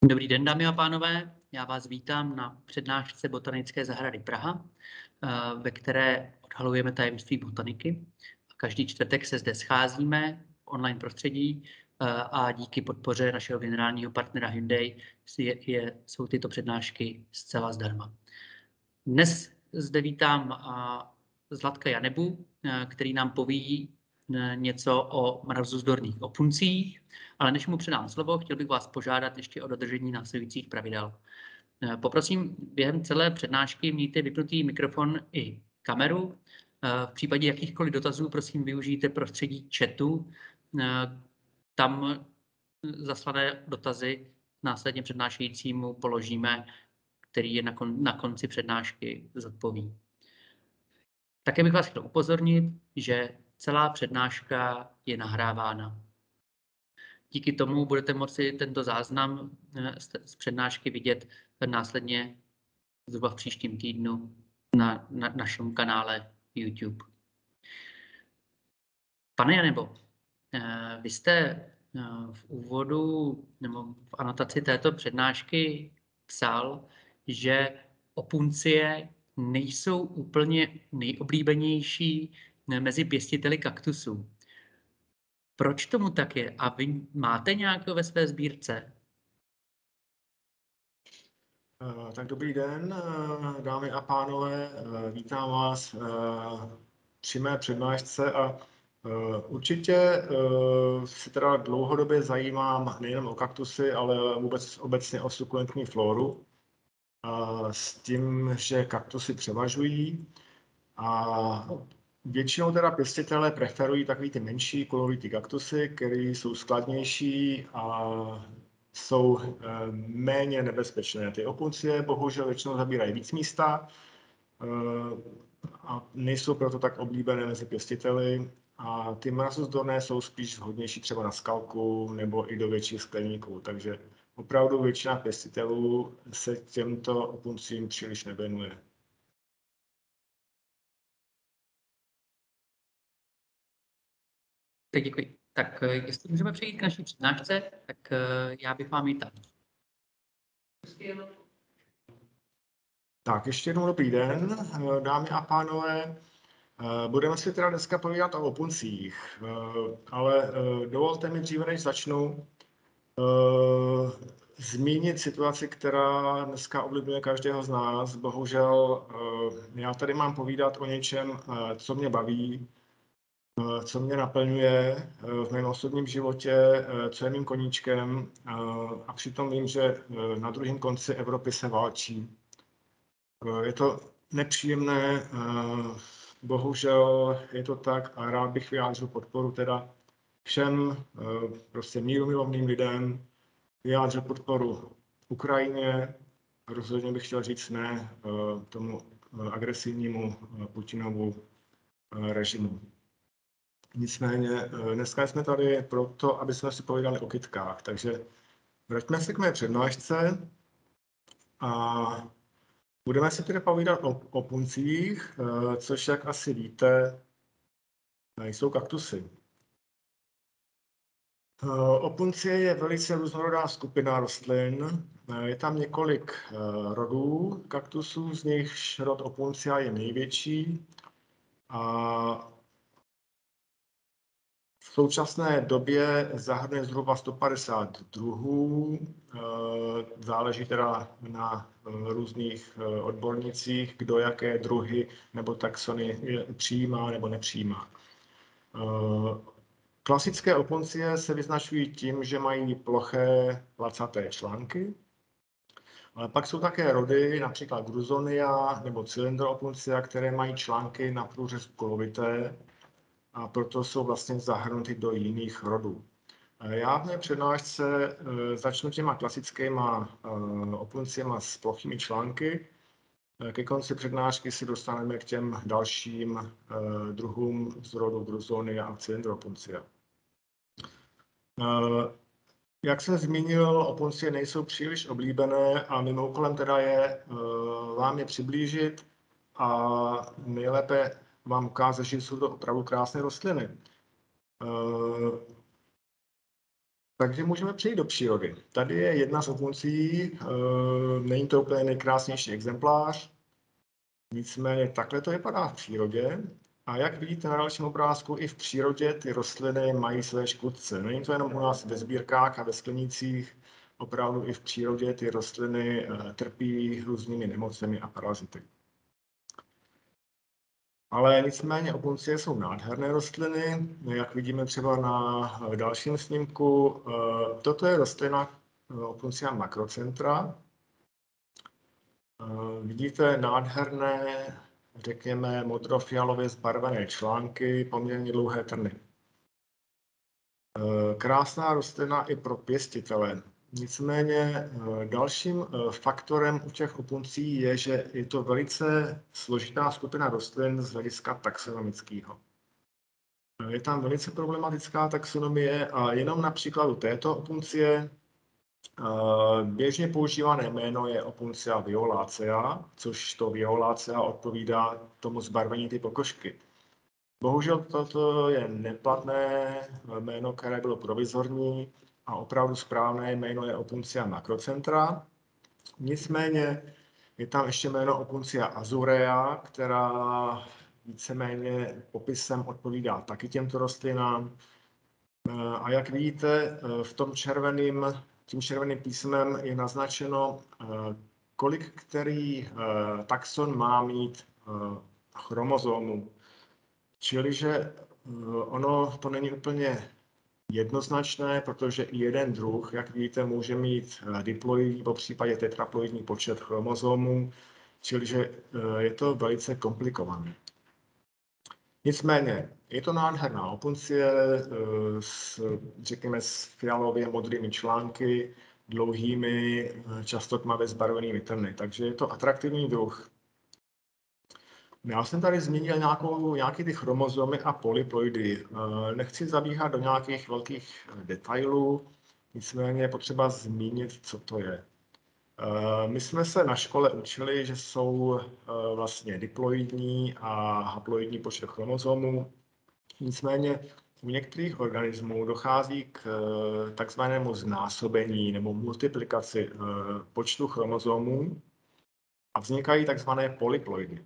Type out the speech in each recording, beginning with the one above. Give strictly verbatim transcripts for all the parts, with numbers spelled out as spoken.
Dobrý den, dámy a pánové. Já vás vítám na přednášce Botanické zahrady Praha, ve které odhalujeme tajemství botaniky. Každý čtvrtek se zde scházíme v online prostředí a díky podpoře našeho generálního partnera Hyundai je, je, jsou tyto přednášky zcela zdarma. Dnes zde vítám Zlatka Janebu, který nám poví něco o mrazozdorných opuncích, ale než mu předám slovo, chtěl bych vás požádat ještě o dodržení následujících pravidel. Poprosím, během celé přednášky mějte vypnutý mikrofon i kameru. V případě jakýchkoliv dotazů, prosím, využijte prostředí chatu. Tam zaslané dotazy následně přednášejícímu položíme, který je na, kon, na konci přednášky zodpoví. Také bych vás chtěl upozornit, že celá přednáška je nahrávána. Díky tomu budete moci tento záznam z přednášky vidět následně zhruba v příštím týdnu na, na našem kanále YouTube. Pane Janebo, vy jste v úvodu nebo v anotaci této přednášky psal, že opuncie nejsou úplně nejoblíbenější mezi pěstiteli kaktusů. Proč tomu tak je? A vy máte nějakého ve své sbírce? Tak dobrý den, dámy a pánové, vítám vás při mé přednášce a určitě se teda dlouhodobě zajímám nejen o kaktusy, ale vůbec obecně o sukulentní floru. S tím, že kaktusy převažují a většinou teda pěstitelé preferují takový ty menší kulovitý kaktusy, které jsou skladnější a jsou méně nebezpečné. Ty opuncie bohužel většinou zabírají víc místa a nejsou proto tak oblíbené mezi pěstiteli. A ty mrazozdorné jsou spíš vhodnější třeba na skalku nebo i do větších skleníků. Takže opravdu většina pěstitelů se těmto opuncím příliš nevěnuje. Tak děkuji. Tak jestli můžeme přejít k naší přednášce, tak já bych vám ji tam. Tak ještě jednou dobrý den, dámy a pánové. Budeme si teda dneska povídat o opuncích, ale dovolte mi dříve, než začnu, zmínit situaci, která dneska ovlivňuje každého z nás. Bohužel já tady mám povídat o něčem, co mě baví, co mě naplňuje v mém osobním životě, co je mým koníčkem, a přitom vím, že na druhém konci Evropy se válčí. Je to nepříjemné, bohužel je to tak a rád bych vyjádřil podporu teda všem prostě mírumilovným lidem, vyjádřil podporu Ukrajině, rozhodně bych chtěl říct ne tomu agresivnímu Putinovu režimu. Nicméně dneska jsme tady proto, aby jsme si povídali o kytkách, takže vraťme se k mé přednášce a budeme si tedy povídat o opuncích, což, jak asi víte, jsou kaktusy. Opuncie je velice různorodá skupina rostlin. Je tam několik rodů kaktusů, z nichž rod opuncia je největší. A v současné době zahrnuje zhruba sto padesát druhů. Záleží teda na různých odbornicích, kdo jaké druhy nebo taxony přijímá nebo nepřijímá. Klasické opuncie se vyznačují tím, že mají ploché lacaté články, ale pak jsou také rody, například Gruzonia nebo Cylindropuntia, které mají články na průřez kulovité a proto jsou vlastně zahrnuty do jiných rodů. Já v mé přednášce začnu těma klasickýma opunciema s plochými články. Ke konci přednášky si dostaneme k těm dalším druhům z rodu Gruzonia a Cylindropuntia. Jak jsem zmínil, opuncie nejsou příliš oblíbené a mým úkolem teda je vám je přiblížit a nejlépe vám ukázat, že jsou to opravdu krásné rostliny. Takže můžeme přejít do přírody. Tady je jedna z opuncí, není to úplně nejkrásnější exemplář, nicméně takhle to vypadá v přírodě. A jak vidíte na dalším obrázku, i v přírodě ty rostliny mají své škůdce. Není to jenom u nás ve sbírkách a ve sklenících, opravdu i v přírodě ty rostliny trpí různými nemocemi a parazity. Ale nicméně opuncie jsou nádherné rostliny, jak vidíme třeba na dalším snímku. Toto je rostlina Opuncia macrocentra. Vidíte nádherné, řekněme, modrofialově zbarvené články, poměrně dlouhé trny. Krásná rostlina i pro pěstitele. Nicméně dalším faktorem u těch opuncí je, že je to velice složitá skupina rostlin z hlediska taxonomického. Je tam velice problematická taxonomie a jenom na příkladu této opuncie běžně používané jméno je Opuncia violacea, což to violacea odpovídá tomu zbarvení ty pokožky. Bohužel toto je neplatné jméno, které bylo provizorní a opravdu správné jméno je Opuncia macrocentra. Nicméně je tam ještě jméno Opuncia azurea, která víceméně popisem odpovídá taky těmto rostlinám. A jak vidíte, v tom červeným, tím červeným písmem je naznačeno, kolik který taxon má mít chromozomů. Čili, že ono to není úplně jednoznačné, protože i jeden druh, jak vidíte, může mít diploidní, po případě tetraploidní počet chromozomů, čili, že je to velice komplikované. Nicméně, je to nádherná opuncie s, řekněme, s fialově modrými články, dlouhými, často tmavě zbarvenými trny, takže je to atraktivní druh. Já jsem tady zmínil nějakou, nějaký ty chromozomy a polyploidy. Nechci zabíhat do nějakých velkých detailů, nicméně je potřeba zmínit, co to je. My jsme se na škole učili, že jsou vlastně diploidní a haploidní počet chromozomů. Nicméně u některých organismů dochází k takzvanému znásobení nebo multiplikaci počtu chromozomů a vznikají takzvané polyploidy.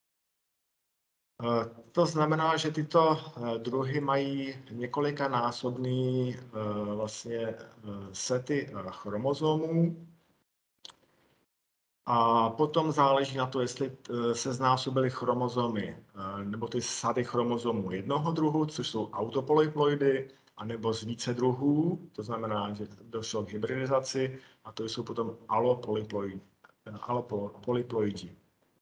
To znamená, že tyto druhy mají několikanásobný vlastně sety chromozomů a potom záleží na to, jestli se znásobily chromozomy nebo ty sady chromozomů jednoho druhu, což jsou autopolyploidy, anebo z více druhů, to znamená, že došlo k hybridizaci a to jsou potom alopolyploidi. alopolyploidi.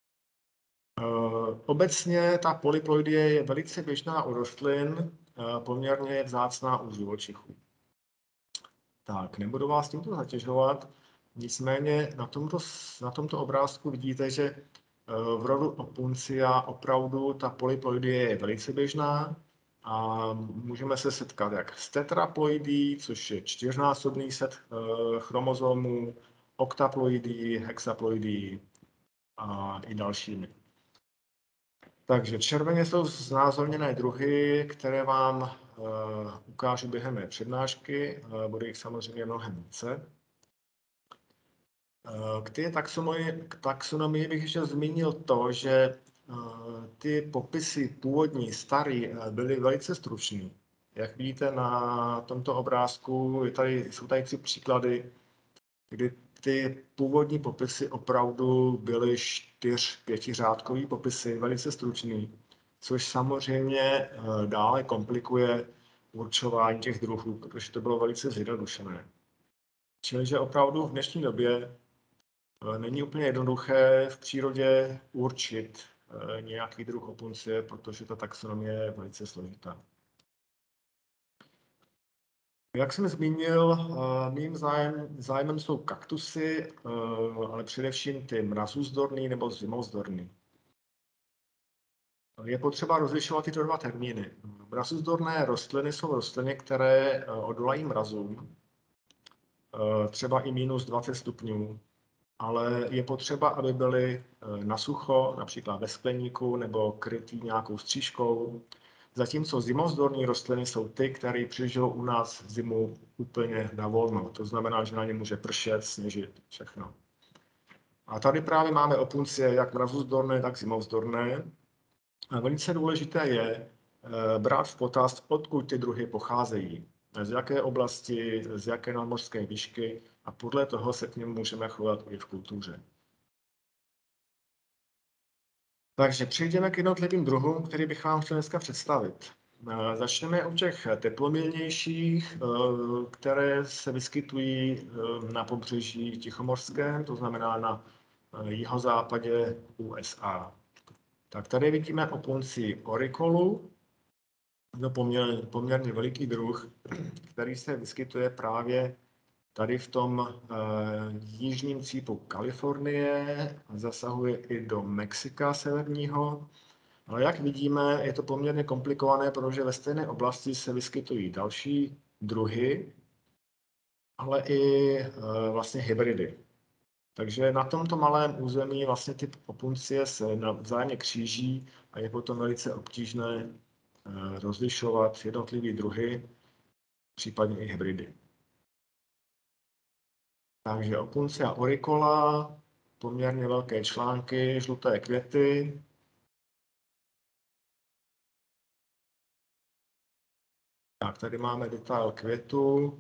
Obecně ta polyploidie je velice běžná u rostlin, poměrně vzácná u živočichů. Tak, nebudu vás tímto zatěžovat, nicméně na tomto, na tomto obrázku vidíte, že v rodu Opuncia opravdu ta polyploidie je velice běžná a můžeme se setkat jak s tetraploidí, což je čtyřnásobný set chromozomů, oktaploidí, hexaploidí a i dalšími. Takže červeně jsou znázorněné druhy, které vám uh, ukážu během mé přednášky. Uh, bude jich samozřejmě mnohem více. Uh, k té taxonomii, k taxonomii bych ještě zmínil to, že uh, ty popisy původní, starý, uh, byly velice stručné. Jak vidíte na tomto obrázku, je tady, jsou tady tři příklady, kdy ty původní popisy opravdu byly čtyř, pětiřádkový popisy, velice stručný, což samozřejmě dále komplikuje určování těch druhů, protože to bylo velice zjednodušené. Čili, že opravdu v dnešní době není úplně jednoduché v přírodě určit nějaký druh opuncie, protože ta taxonomie je velice složitá. Jak jsem zmínil, mým zájem, zájmem jsou kaktusy, ale především ty mrazuzdorný nebo zimozdorný. Je potřeba rozlišovat tyto dva termíny. Mrazuzdorné rostliny jsou rostliny, které odolají mrazům, třeba i minus dvacet stupňů, ale je potřeba, aby byly na sucho, například ve skleníku nebo krytý nějakou střížkou. Zatímco zimovzdorné rostliny jsou ty, které přežijou u nás zimu úplně na volno. To znamená, že na ně může pršet, sněžit, všechno. A tady právě máme opuncie jak mrazozdorné, tak zimovzdorné. A velice důležité je brát v potaz, odkud ty druhy pocházejí, z jaké oblasti, z jaké nadmořské výšky a podle toho se k nim můžeme chovat i v kultuře. Takže přejdeme k jednotlivým druhům, který bych vám chtěl dneska představit. Začneme u těch teplomilnějších, které se vyskytují na pobřeží Tichomorském, to znamená na jihozápadě U S A. Tak tady vidíme opunci orikolu, to poměrně, poměrně veliký druh, který se vyskytuje právě tady v tom uh, jižním cípu Kalifornie, zasahuje i do Mexika severního. Ale jak vidíme, je to poměrně komplikované, protože ve stejné oblasti se vyskytují další druhy, ale i uh, vlastně hybridy. Takže na tomto malém území vlastně ty opuncie se vzájemně kříží a je potom velice obtížné uh, rozlišovat jednotlivé druhy, případně i hybridy. Takže opuncia orikola, poměrně velké články, žluté květy. Tak, tady máme detail květu.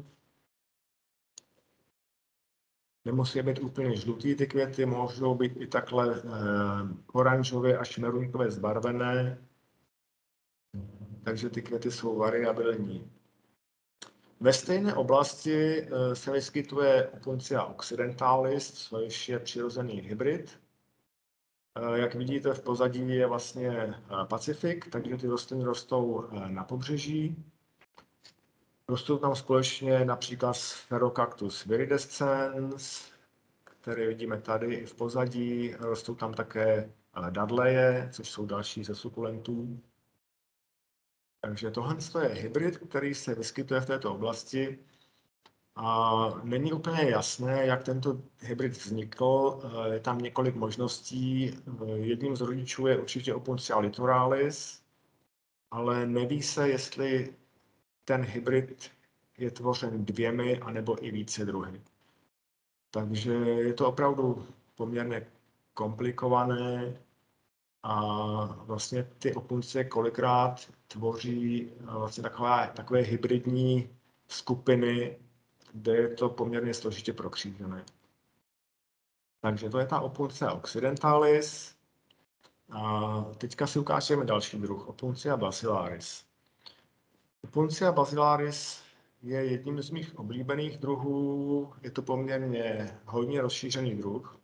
Nemusí být úplně žlutý ty květy, můžou být i takhle eh, oranžově až meruňkové zbarvené. Takže ty květy jsou variabilní. Ve stejné oblasti se vyskytuje opuncia occidentalis, což je přirozený hybrid. Jak vidíte, v pozadí je vlastně Pacifik, takže ty rostliny rostou na pobřeží. Rostou tam společně například Sphaerocactus viridescens, který vidíme tady i v pozadí. Rostou tam také dadleje, což jsou další ze sukulentů. Takže tohle je hybrid, který se vyskytuje v této oblasti. A není úplně jasné, jak tento hybrid vznikl. Je tam několik možností. Jedním z rodičů je určitě Opuncia litoralis, ale neví se, jestli ten hybrid je tvořen dvěmi anebo i více druhy. Takže je to opravdu poměrně komplikované a vlastně ty opuncie kolikrát tvoří vlastně takové, takové hybridní skupiny, kde je to poměrně složitě prokřížené. Takže to je ta Opuncia occidentalis. A teďka si ukážeme další druh, Opuncia basilaris. Opuncia basilaris je jedním z mých oblíbených druhů. Je to poměrně hodně rozšířený druh.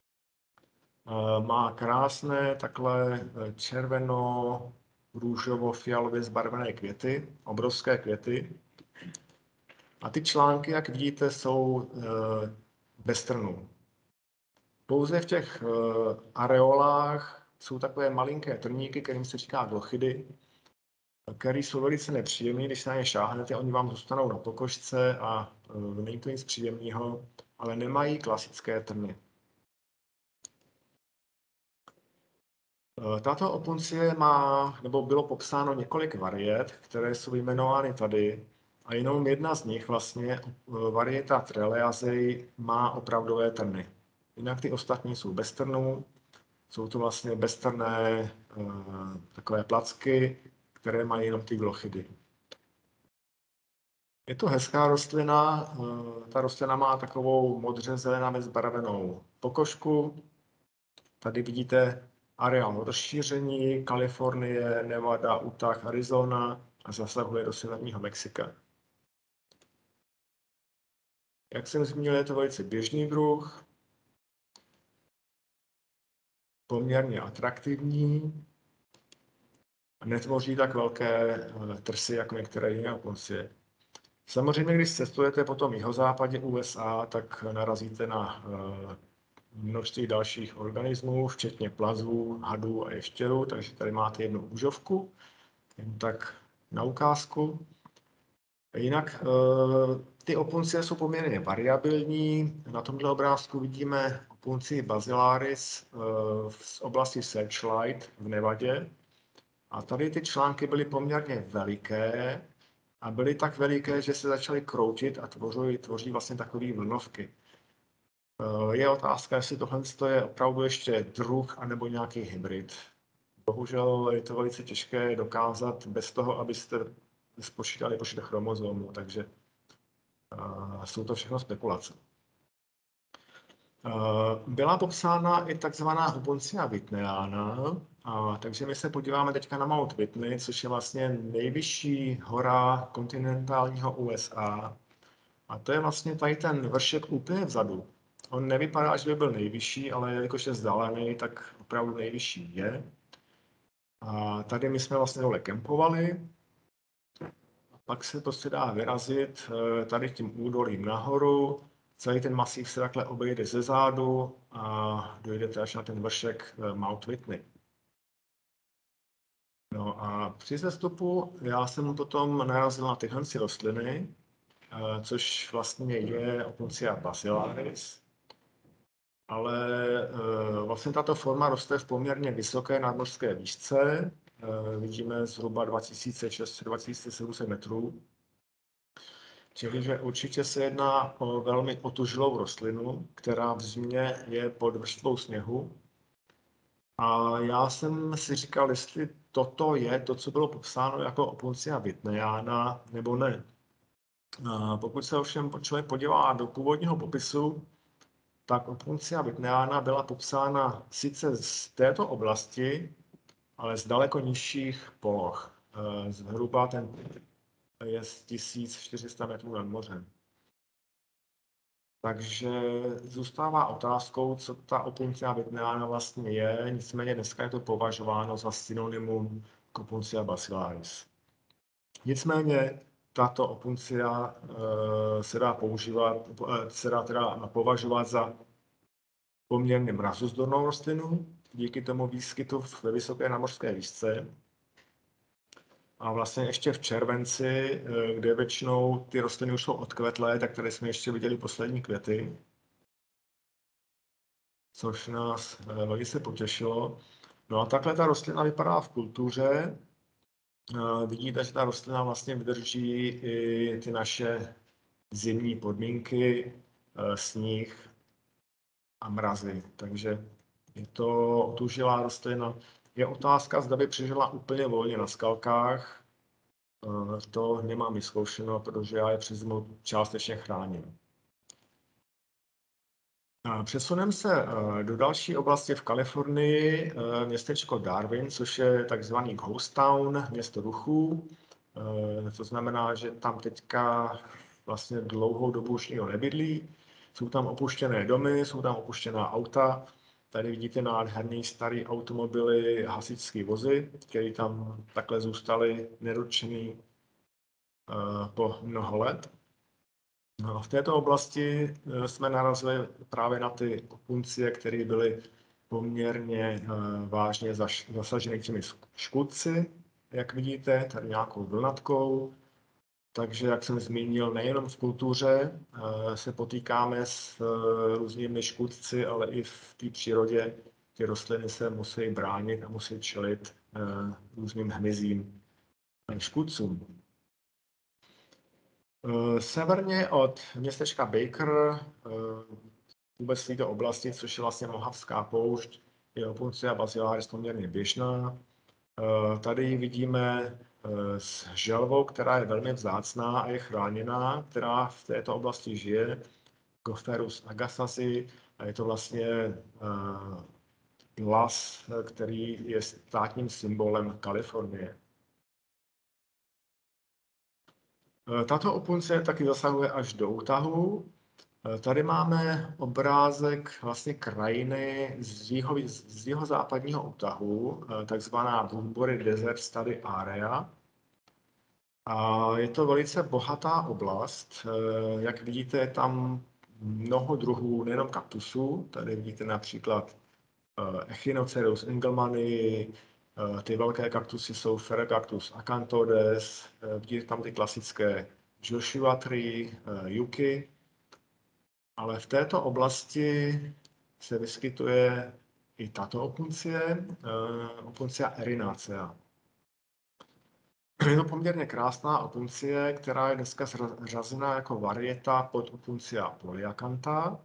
Má krásné takhle červeno, růžovo, fialově zbarvené květy, obrovské květy. A ty články, jak vidíte, jsou bez trnů. Pouze v těch areolách jsou takové malinké trníky, kterým se říká glochidy, které jsou velice nepříjemné, když se na ně šáhnete, oni vám zůstanou na pokožce a není to nic příjemného, ale nemají klasické trny. Tato opuncie má, nebo bylo popsáno několik variet, které jsou vyjmenovány tady, a jenom jedna z nich, vlastně varieta Treleazei, má opravdové trny. Jinak ty ostatní jsou bez trnů, jsou to vlastně beztrnné takové placky, které mají jenom ty glochidy. Je to hezká rostlina, ta rostlina má takovou modře zelenavé zbarvenou pokožku. Tady vidíte areál rozšíření, Kalifornie, Nevada, Utah, Arizona a zasahuje do severního Mexika. Jak jsem zmínil, je to velice běžný druh, poměrně atraktivní a netvoří tak velké trsy jako některé jiné opuncie. Samozřejmě, když cestujete po tom jihozápadě U S A, tak narazíte na množství dalších organismů, včetně plazů, hadů a ještěrů, takže tady máte jednu úžovku, jen tak na ukázku. Jinak ty opuncie jsou poměrně variabilní. Na tomto obrázku vidíme opuncii basilaris z oblasti Searchlight v Nevadě. A tady ty články byly poměrně veliké a byly tak veliké, že se začaly kroutit a tvoří, tvoří vlastně takové vlnovky. Je otázka, jestli tohle je opravdu ještě druh anebo nějaký hybrid. Bohužel je to velice těžké dokázat bez toho, abyste spočítali počet chromozomů, takže uh, jsou to všechno spekulace. Uh, byla popsána i takzvaná Opuntia whitneyana, uh, takže my se podíváme teďka na Mount Whitney, což je vlastně nejvyšší hora kontinentálního U S A. A to je vlastně tady ten vršek úplně vzadu. On nevypadá, že by byl nejvyšší, ale jelikož je vzdálený, tak opravdu nejvyšší je. A tady my jsme vlastně dole kempovali. A pak se prostě dá vyrazit tady tím údolím nahoru. Celý ten masív se takhle obejde ze zádu a dojdete až na ten vršek Mount Whitney. No a při zestupu já jsem potom narazil na tyhle rostliny, což vlastně je Opuntia basilaris. Ale vlastně tato forma roste v poměrně vysoké nadmořské výšce. Vidíme zhruba dva tisíce šest set až dva tisíce sedm set metrů. Čili, že určitě se jedná o velmi otužilou rostlinu, která v zimě je pod vrstvou sněhu. A já jsem si říkal, jestli toto je to, co bylo popsáno jako Opuntia whitneyana, nebo ne. A pokud se ovšem člověk podívá do původního popisu, tak Opuntia whitneyana byla popsána sice z této oblasti, ale z daleko nižších poloh. Zhruba ten je z tisíc čtyři sta metrů nad mořem. Takže zůstává otázkou, co ta Opuntia whitneyana vlastně je, nicméně dneska je to považováno za synonymum k Opuntia basilaris. Nicméně tato Opuntia e, se dá používat, se dá teda považovat za poměrně mrazozdornou rostlinu, díky tomu výskytu ve vysoké nadmořské výšce. A vlastně ještě v červenci, kde většinou ty rostliny už jsou odkvetlé, tak tady jsme ještě viděli poslední květy, což nás velice potěšilo. No a takhle ta rostlina vypadá v kultuře. Vidíte, že ta rostlina vlastně vydrží i ty naše zimní podmínky, sníh a mrazy. Takže je to otužilá rostlina. Je otázka, zda by přežila úplně volně na skalkách. To nemám vyzkoušeno, protože já je přes zimu částečně chráním. Přesuneme se do další oblasti v Kalifornii, městečko Darwin, což je takzvaný ghost town, město duchů. To znamená, že tam teďka vlastně dlouhou dobu už nikdo nebydlí. Jsou tam opuštěné domy, jsou tam opuštěná auta. Tady vidíte nádherný starý automobily, hasičské vozy, které tam takhle zůstaly nedotčený po mnoho let. No, v této oblasti jsme narazili právě na ty opuncie, které byly poměrně vážně zasaženy těmi škůdci, jak vidíte, tady nějakou vlnatkou. Takže, jak jsem zmínil, nejenom v kultuře se potýkáme s různými škůdci, ale i v té přírodě ty rostliny se musí bránit a musí čelit různým hmyzím škůdcům. Severně od městečka Baker, vůbec v této oblasti, což je vlastně Mohavská poušť, je Opuntia basilaris poměrně běžná. Tady vidíme s želvou, která je velmi vzácná a je chráněná, která v této oblasti žije, Gopherus agassiz, a je to vlastně las, který je státním symbolem Kalifornie. Tato opunce taky zasahuje až do Utahu. Tady máme obrázek vlastně krajiny z, jiho, z jihozápadního Utahu, takzvaná Woodbury Desert Study Area. A je to velice bohatá oblast. Jak vidíte, je tam mnoho druhů, nejenom kaktusů. Tady vidíte například Echinocereus engelmani, ty velké kaktusy jsou Pherecactus acanthodes, vidíte tam ty klasické Joshua tree, yuki. Ale v této oblasti se vyskytuje i tato opuncie, Opuntia erinacea. Je to poměrně krásná opuncie, která je dneska řazena jako varieta pod Opuncia polyacantha.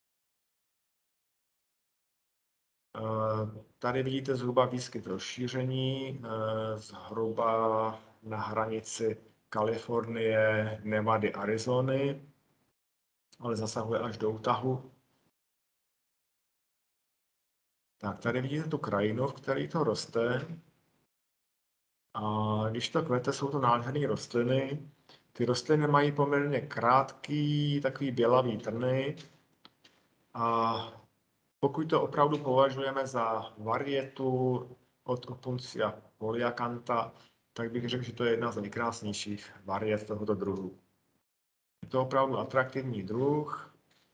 Tady vidíte zhruba výskyt rozšíření, zhruba na hranici Kalifornie, Nevady, Arizony, ale zasahuje až do Utahu. Tak tady vidíte tu krajinu, v které to roste. A když to kvete, jsou to nádherné rostliny. Ty rostliny mají poměrně krátký, takový bělavý trny. A pokud to opravdu považujeme za varietu od Opuncia polyacantha, tak bych řekl, že to je jedna z nejkrásnějších variet tohoto druhu. Je to opravdu atraktivní druh,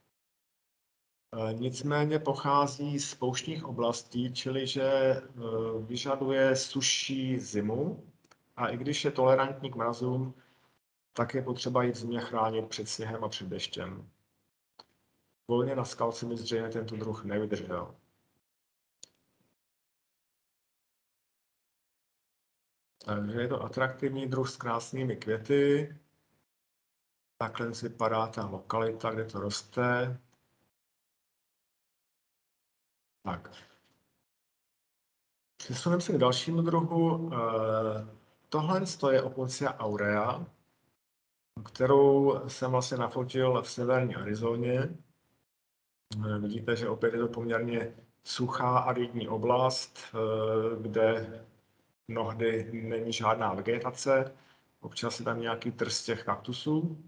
nicméně pochází z pouštních oblastí, čili že vyžaduje suší zimu a i když je tolerantní k mrazům, tak je potřeba ji v zimě chránit před sněhem a před deštěm. Volně na skalce mi zřejmě tento druh nevydržel. Takže je to atraktivní druh s krásnými květy. Takhle vypadá ta lokalita, kde to roste. Tak. Přesuneme se k dalšímu druhu. Tohle je Opuncia aurea, kterou jsem vlastně nafotil v severní Arizoně. Vidíte, že opět je to poměrně suchá aridní oblast, kde mnohdy není žádná vegetace. Občas je tam nějaký trst těch kaktusů.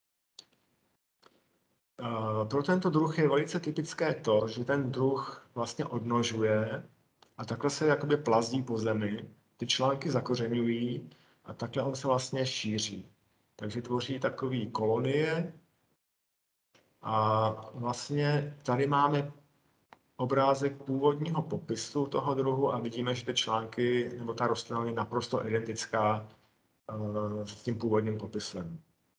Pro tento druh je velice typické to, že ten druh vlastně odnožuje a takhle se jakoby plazdí po zemi. Ty články zakořeňují a takhle on se vlastně šíří. Takže tvoří takové kolonie a vlastně tady máme obrázek původního popisu toho druhu a vidíme, že ty články nebo ta rostlina je naprosto identická uh, s tím původním popisem.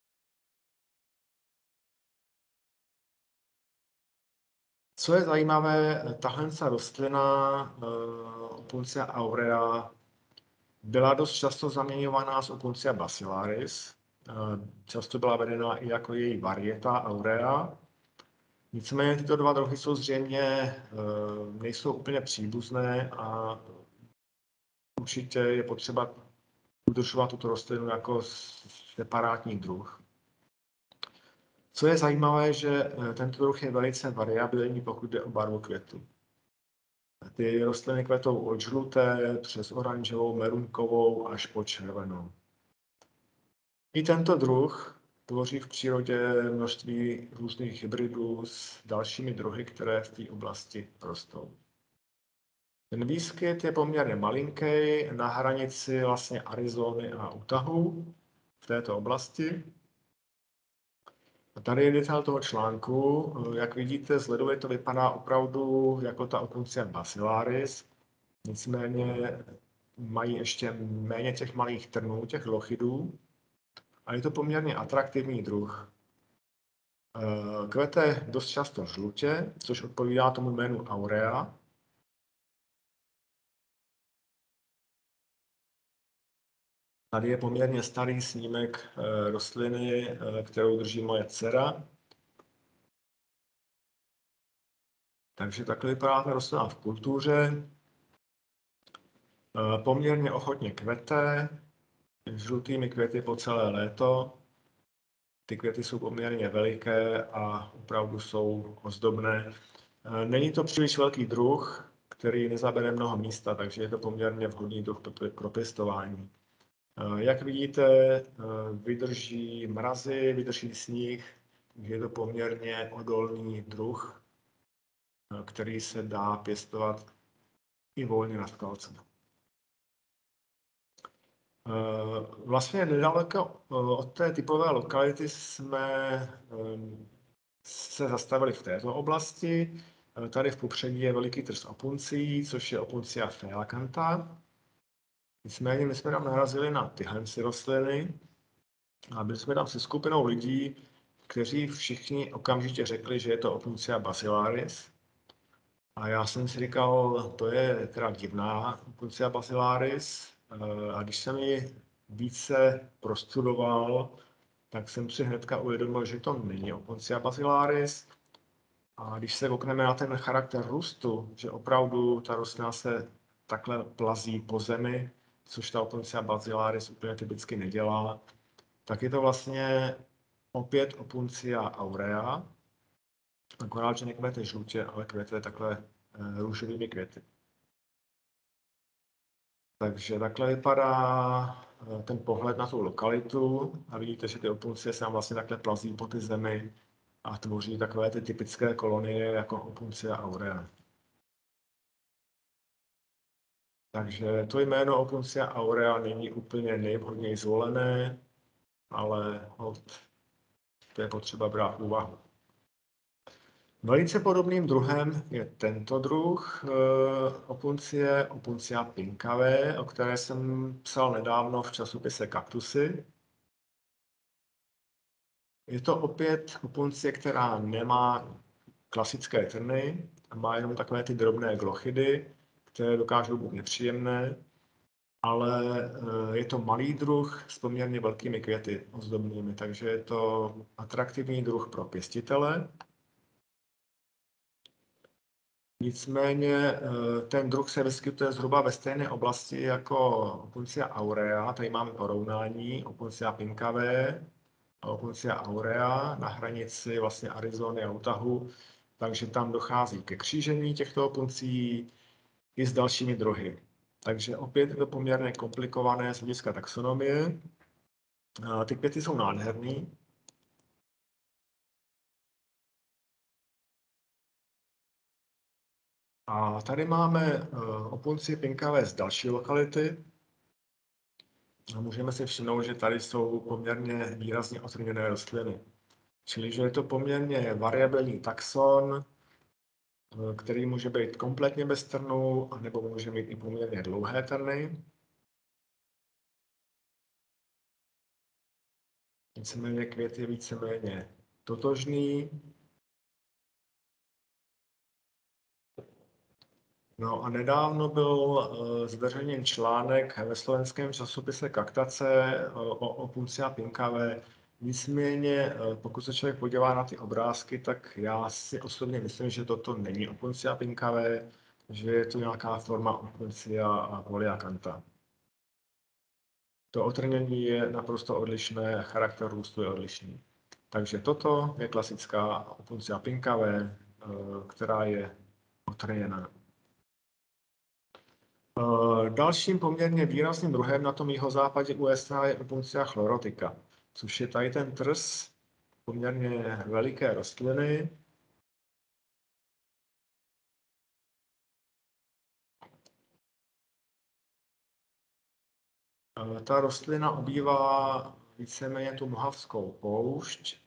Co je zajímavé, tahle rostlina uh, Opuncia aurea byla dost často zaměňovaná s Opuncia basilaris. Uh, často byla vedena i jako její varieta aurea. Nicméně tyto dva druhy jsou zřejmě, uh, nejsou úplně příbuzné a určitě je potřeba udržovat tuto rostlinu jako separátní druh. Co je zajímavé, že tento druh je velice variabilní, pokud jde o barvu květu. Ty rostliny kvetou od žluté přes oranžovou, merunkovou až po červenou. I tento druh tvoří v přírodě množství různých hybridů s dalšími druhy, které v té oblasti rostou. Ten výskyt je poměrně malinký, na hranici vlastně Arizony a Utahu v této oblasti. A tady je detail toho článku. Jak vidíte, z ledově to vypadá opravdu jako ta Opuncia basilaris. Nicméně mají ještě méně těch malých trnů, těch lochidů. A je to poměrně atraktivní druh. Kvete dost často žlutě, což odpovídá tomu jménu aurea. Tady je poměrně starý snímek rostliny, kterou drží moje dcera. Takže takhle vypadá ta rostlina v kultuře. Poměrně ochotně kvete, žlutými květy po celé léto. Ty květy jsou poměrně veliké a opravdu jsou ozdobné. Není to příliš velký druh, který nezabere mnoho místa, takže je to poměrně vhodný druh pro pěstování. Jak vidíte, vydrží mrazy, vydrží sníh, takže je to poměrně odolný druh, který se dá pěstovat i volně na skalce. Vlastně nedaleko od té typové lokality jsme se zastavili v této oblasti. Tady v popředí je veliký trst opuncí, což je Opuncia phaeacantha. Nicméně my jsme tam narazili na tyhle rostliny a byli jsme tam se skupinou lidí, kteří všichni okamžitě řekli, že je to Opuncia basilaris. A já jsem si říkal, to je teda divná Opuncia basilaris. A když jsem ji více prostudoval, tak jsem si hnedka uvědomil, že to není Opuntia basilaris. A když se koukneme na ten charakter růstu, že opravdu ta rostlina se takhle plazí po zemi, což ta Opuntia basilaris úplně typicky nedělá, tak je to vlastně opět Opuntia aurea, akorát, že nekvete žlutě, ale kvete takhle růžovými květy. Takže takhle vypadá ten pohled na tu lokalitu a vidíte, že ty Opuncie se nám vlastně takhle plazí po ty zemi a tvoří takové ty typické kolonie jako Opuntia aurea. Takže to jméno Opuntia aurea není úplně nejvhodněji zvolené, ale to je potřeba brát v úvahu. Velice podobným druhem je tento druh Opuncie, Opuntia pinkavé, o které jsem psal nedávno v časopise Kaktusy. Je to opět Opuncie, která nemá klasické trny, má jenom takové ty drobné glochidy, které dokážou být nepříjemné, ale je to malý druh s poměrně velkými květy ozdobnými, takže je to atraktivní druh pro pěstitele. Nicméně ten druh se vyskytuje zhruba ve stejné oblasti jako Opuntia aurea. Tady máme porovnání Opuntia pinkavé a Opuntia aurea na hranici vlastně Arizony a Utahu. Takže tam dochází ke křížení těchto opuncií i s dalšími druhy. Takže opět je to poměrně komplikované z hlediska taxonomie. Ty květy jsou nádherný. A tady máme Opuncie pinkavé z další lokality. A můžeme si všimnout, že tady jsou poměrně výrazně otrněné rostliny. Čili, že je to poměrně variabilní taxon, který může být kompletně bez trnů, nebo může mít i poměrně dlouhé trny. Víceméně květ je víceméně totožný. No a nedávno byl uh, zveřejněn článek ve slovenském časopise Kaktace uh, o Opuntia pinkavé. Nicméně, uh, pokud se člověk podívá na ty obrázky, tak já si osobně myslím, že toto není Opuntia pinkavé, že je to nějaká forma Opuntia polyacantha. To otrnění je naprosto odlišné, charakter růstu je odlišný. Takže toto je klasická Opuntia pinkavé, uh, která je otrněná. Dalším poměrně výrazným druhem na tom jihozápadě U S A je Opuntia chlorotica, což je tady ten trs poměrně veliké rostliny. Ta rostlina obývá víceméně tu mohavskou poušť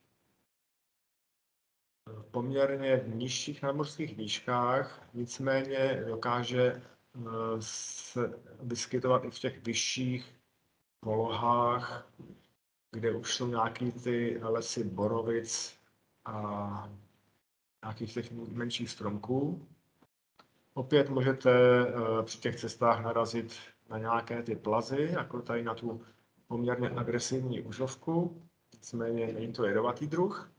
v poměrně nižších nadmořských výškách, nicméně dokáže se vyskytovat i v těch vyšších polohách, kde už jsou nějaký ty lesy borovic a nějakých těch menších stromků. Opět můžete při těch cestách narazit na nějaké ty plazy, jako tady na tu poměrně agresivní užovku. Nicméně není to jedovatý druh.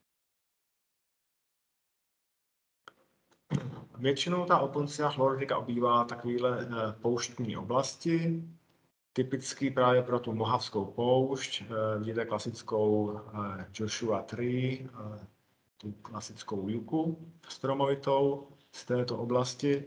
Většinou ta Opuntia chlorotica obývá takovéhle pouštní oblasti, typický právě pro tu mohavskou poušť. Vidíte klasickou Joshua tree, tu klasickou juku stromovitou z této oblasti.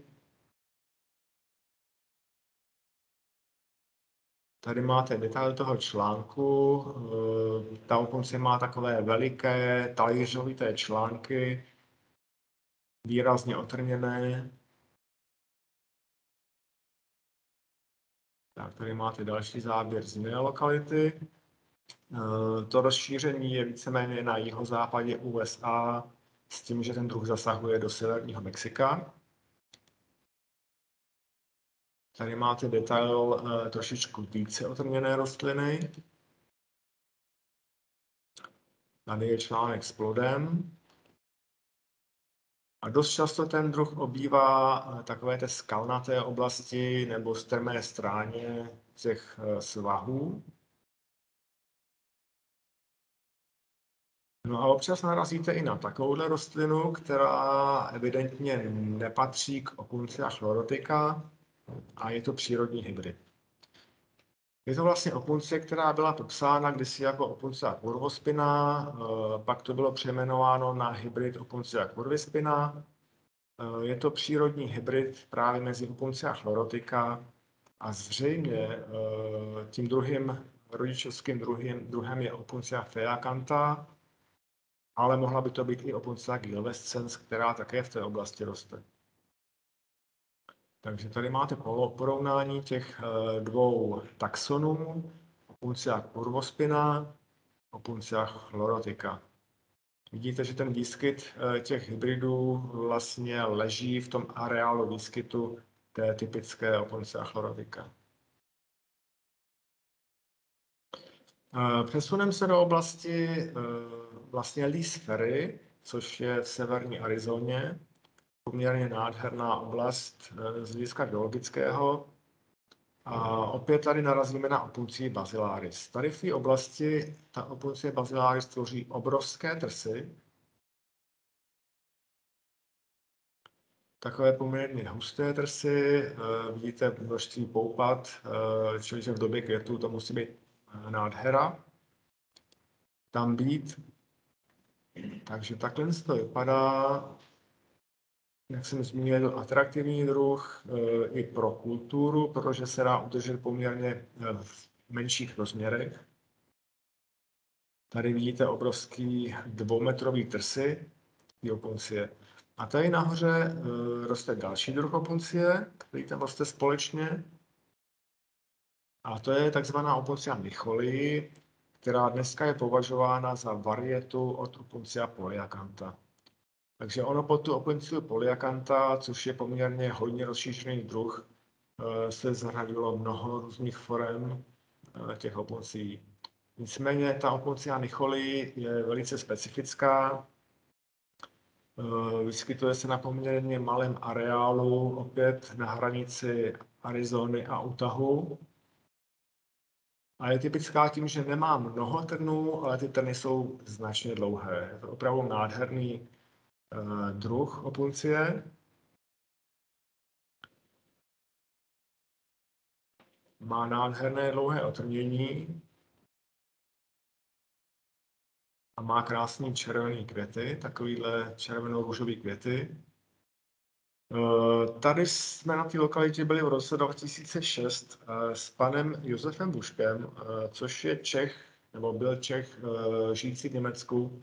Tady máte detail toho článku. Ta Opuntia má takové veliké talířovité články, výrazně otrněné. Tak, tady máte další záběr z jiné lokality. To rozšíření je víceméně na jihozápadě U S A s tím, že ten druh zasahuje do severního Mexika. Tady máte detail trošičku více otrněné rostliny. Tady je článek s plodem. A dost často ten druh obývá takové té skalnaté oblasti nebo strmé stráně těch svahů. No a občas narazíte i na takovouhle rostlinu, která evidentně nepatří k Opuntia chlorotica a je to přírodní hybrid. Je to vlastně opuncie, která byla popsána kdysi jako Opuntia curvospina, pak to bylo přejmenováno na hybrid Opuntia curvispina. Je to přírodní hybrid právě mezi Opuntia chlorotica a zřejmě tím druhým rodičovským druhem, druhem je Opuntia phaeacantha, ale mohla by to být i Opuntia gilvescens, která také v té oblasti roste. Takže tady máte porovnání těch dvou taxonů, Opuntia curvospina, Opuntia chlorotica. Vidíte, že ten výskyt těch hybridů vlastně leží v tom areálu výskytu té typické Opuntia chlorotica. Přesuneme se do oblasti vlastně Lee's Ferry, což je v severní Arizoně. Poměrně nádherná oblast z hlediska geologického. A opět tady narazíme na Opuncii basilaris. Tady v té oblasti ta Opuncie basilaris tvoří obrovské trsy. Takové poměrně husté trsy, vidíte množství poupat, čili že v době květu to musí být nádhera tam být. Takže takhle to vypadá. Jak jsem zmínil, je to atraktivní druh i pro kulturu, protože se dá udržet poměrně v menších rozměrech. Tady vidíte obrovský dvoumetrový trsy té opuncie. A tady nahoře roste další druh opuncie, který tam roste společně. A to je takzvaná Opuntia nicholi, která dneska je považována za varietu od Opuntia polyacantha. Takže ono pod tu Opunciu polyacantha, což je poměrně hodně rozšířený druh, se zařadilo mnoho různých forem těch opuncií. Nicméně ta Opuncia nicholi je velice specifická. Vyskytuje se na poměrně malém areálu, opět na hranici Arizony a Utahu. A je typická tím, že nemá mnoho trnů, ale ty trny jsou značně dlouhé. Je to opravdu nádherný druh opuncie. Má nádherné dlouhé otrnění a má krásný červený květy, takovýhle červeno-růžový květy. Tady jsme na té lokalitě byli v roce dva tisíce šest s panem Josefem Buškem, což je Čech, nebo byl Čech žijící v Německu.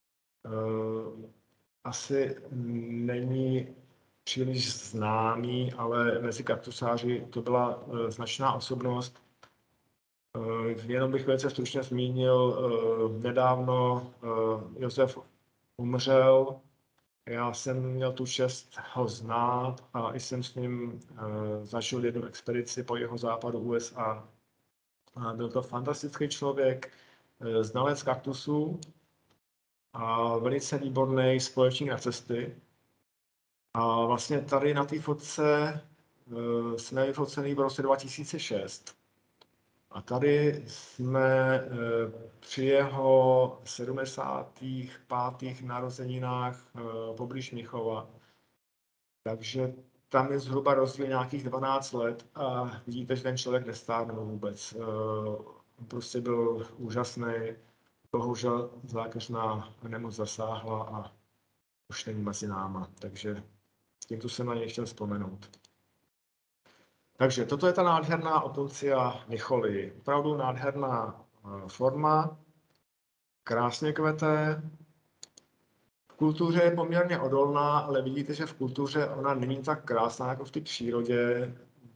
Asi není příliš známý, ale mezi kaktusáři to byla značná osobnost. Jenom bych velice stručně zmínil, nedávno Josef umřel. Já jsem měl tu čest ho znát a jsem s ním zažil jednu expedici po jeho západu U S A. Byl to fantastický člověk, znalec kaktusů a velice výborný společník na cesty. A vlastně tady na té fotce jsme vyfocení v roce dva tisíce šest. A tady jsme při jeho sedmdesátých pátých narozeninách poblíž Mnichova. Takže tam je zhruba rozdíl nějakých dvanáct let a vidíte, že ten člověk nestárnul vůbec. Prostě byl úžasný. Bohužel zákeřná nemoc zasáhla a už není mezi náma. Takže tímto jsem na něj chtěl vzpomenout. Takže toto je ta nádherná Opuncia nicholi. Opravdu nádherná forma, krásně kvete. V kultuře je poměrně odolná, ale vidíte, že v kultuře ona není tak krásná jako v té přírodě.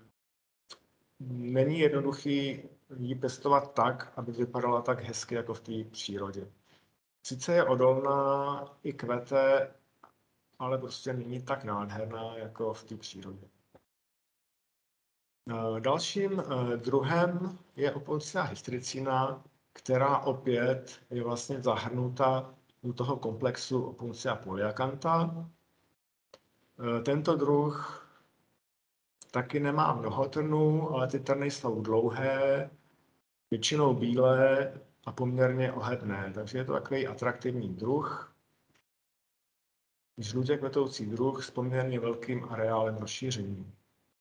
Není jednoduchý ji pěstovat tak, aby vypadala tak hezky jako v té přírodě. Sice je odolná i kvete, ale prostě není tak nádherná jako v té přírodě. Dalším druhem je Opuncia hystricina, která opět je vlastně zahrnuta do toho komplexu Opuncia polyacantha. Tento druh taky nemá mnoho trnů, ale ty trny jsou dlouhé, většinou bílé a poměrně ohebné, takže je to takový atraktivní druh. Žlutě kvetoucí druh s poměrně velkým areálem rozšíření.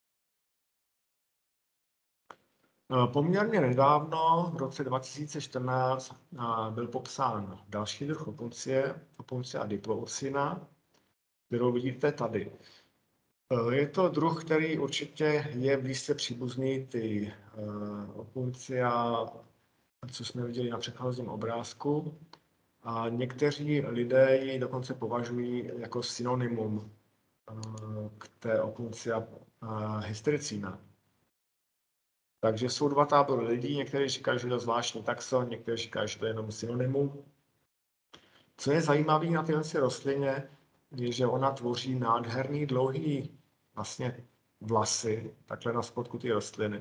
Poměrně nedávno, v roce dva tisíce čtrnáct, byl popsán další druh opuncie, Opuncia diploucina, kterou vidíte tady. Je to druh, který určitě je blízce příbuzný ty Opuncia, co jsme viděli na předchozím obrázku. A někteří lidé ji dokonce považují jako synonymum k té Opuncia hystericina. Takže jsou dva tábory lidí, někteří říkají, že je to zvláštní taxon, někteří říkají, že to je jenom synonymum. Co je zajímavé na téhle rostlině, je, že ona tvoří nádherný dlouhý vlastně vlasy, takhle na spodku té rostliny.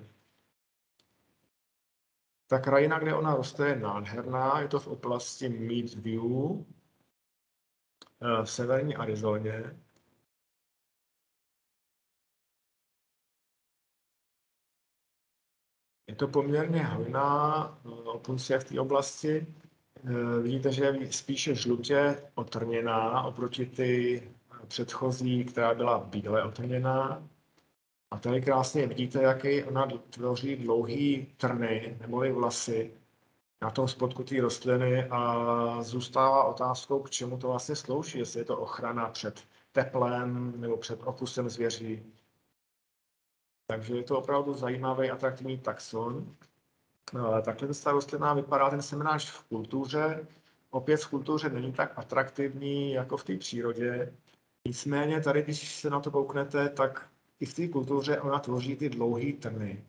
Ta krajina, kde ona roste, je nádherná, je to v oblasti Mead View v severní Arizoně. Je to poměrně hojná opuncia v té oblasti. Vidíte, že je spíše žlutě otrněná oproti ty předchozí, která byla bíle otrněná. A tady krásně vidíte, jaký ona tvoří dlouhý trny neboli vlasy na tom spodku té rostliny a zůstává otázkou, k čemu to vlastně slouží, jestli je to ochrana před teplem nebo před okusem zvěří. Takže je to opravdu zajímavý, atraktivní taxon. Takhle ta rostlina vypadá ten seminář v kultuře. Opět v kultuře není tak atraktivní jako v té přírodě. Nicméně tady, když se na to kouknete, tak i v té kultuře ona tvoří ty dlouhé trny.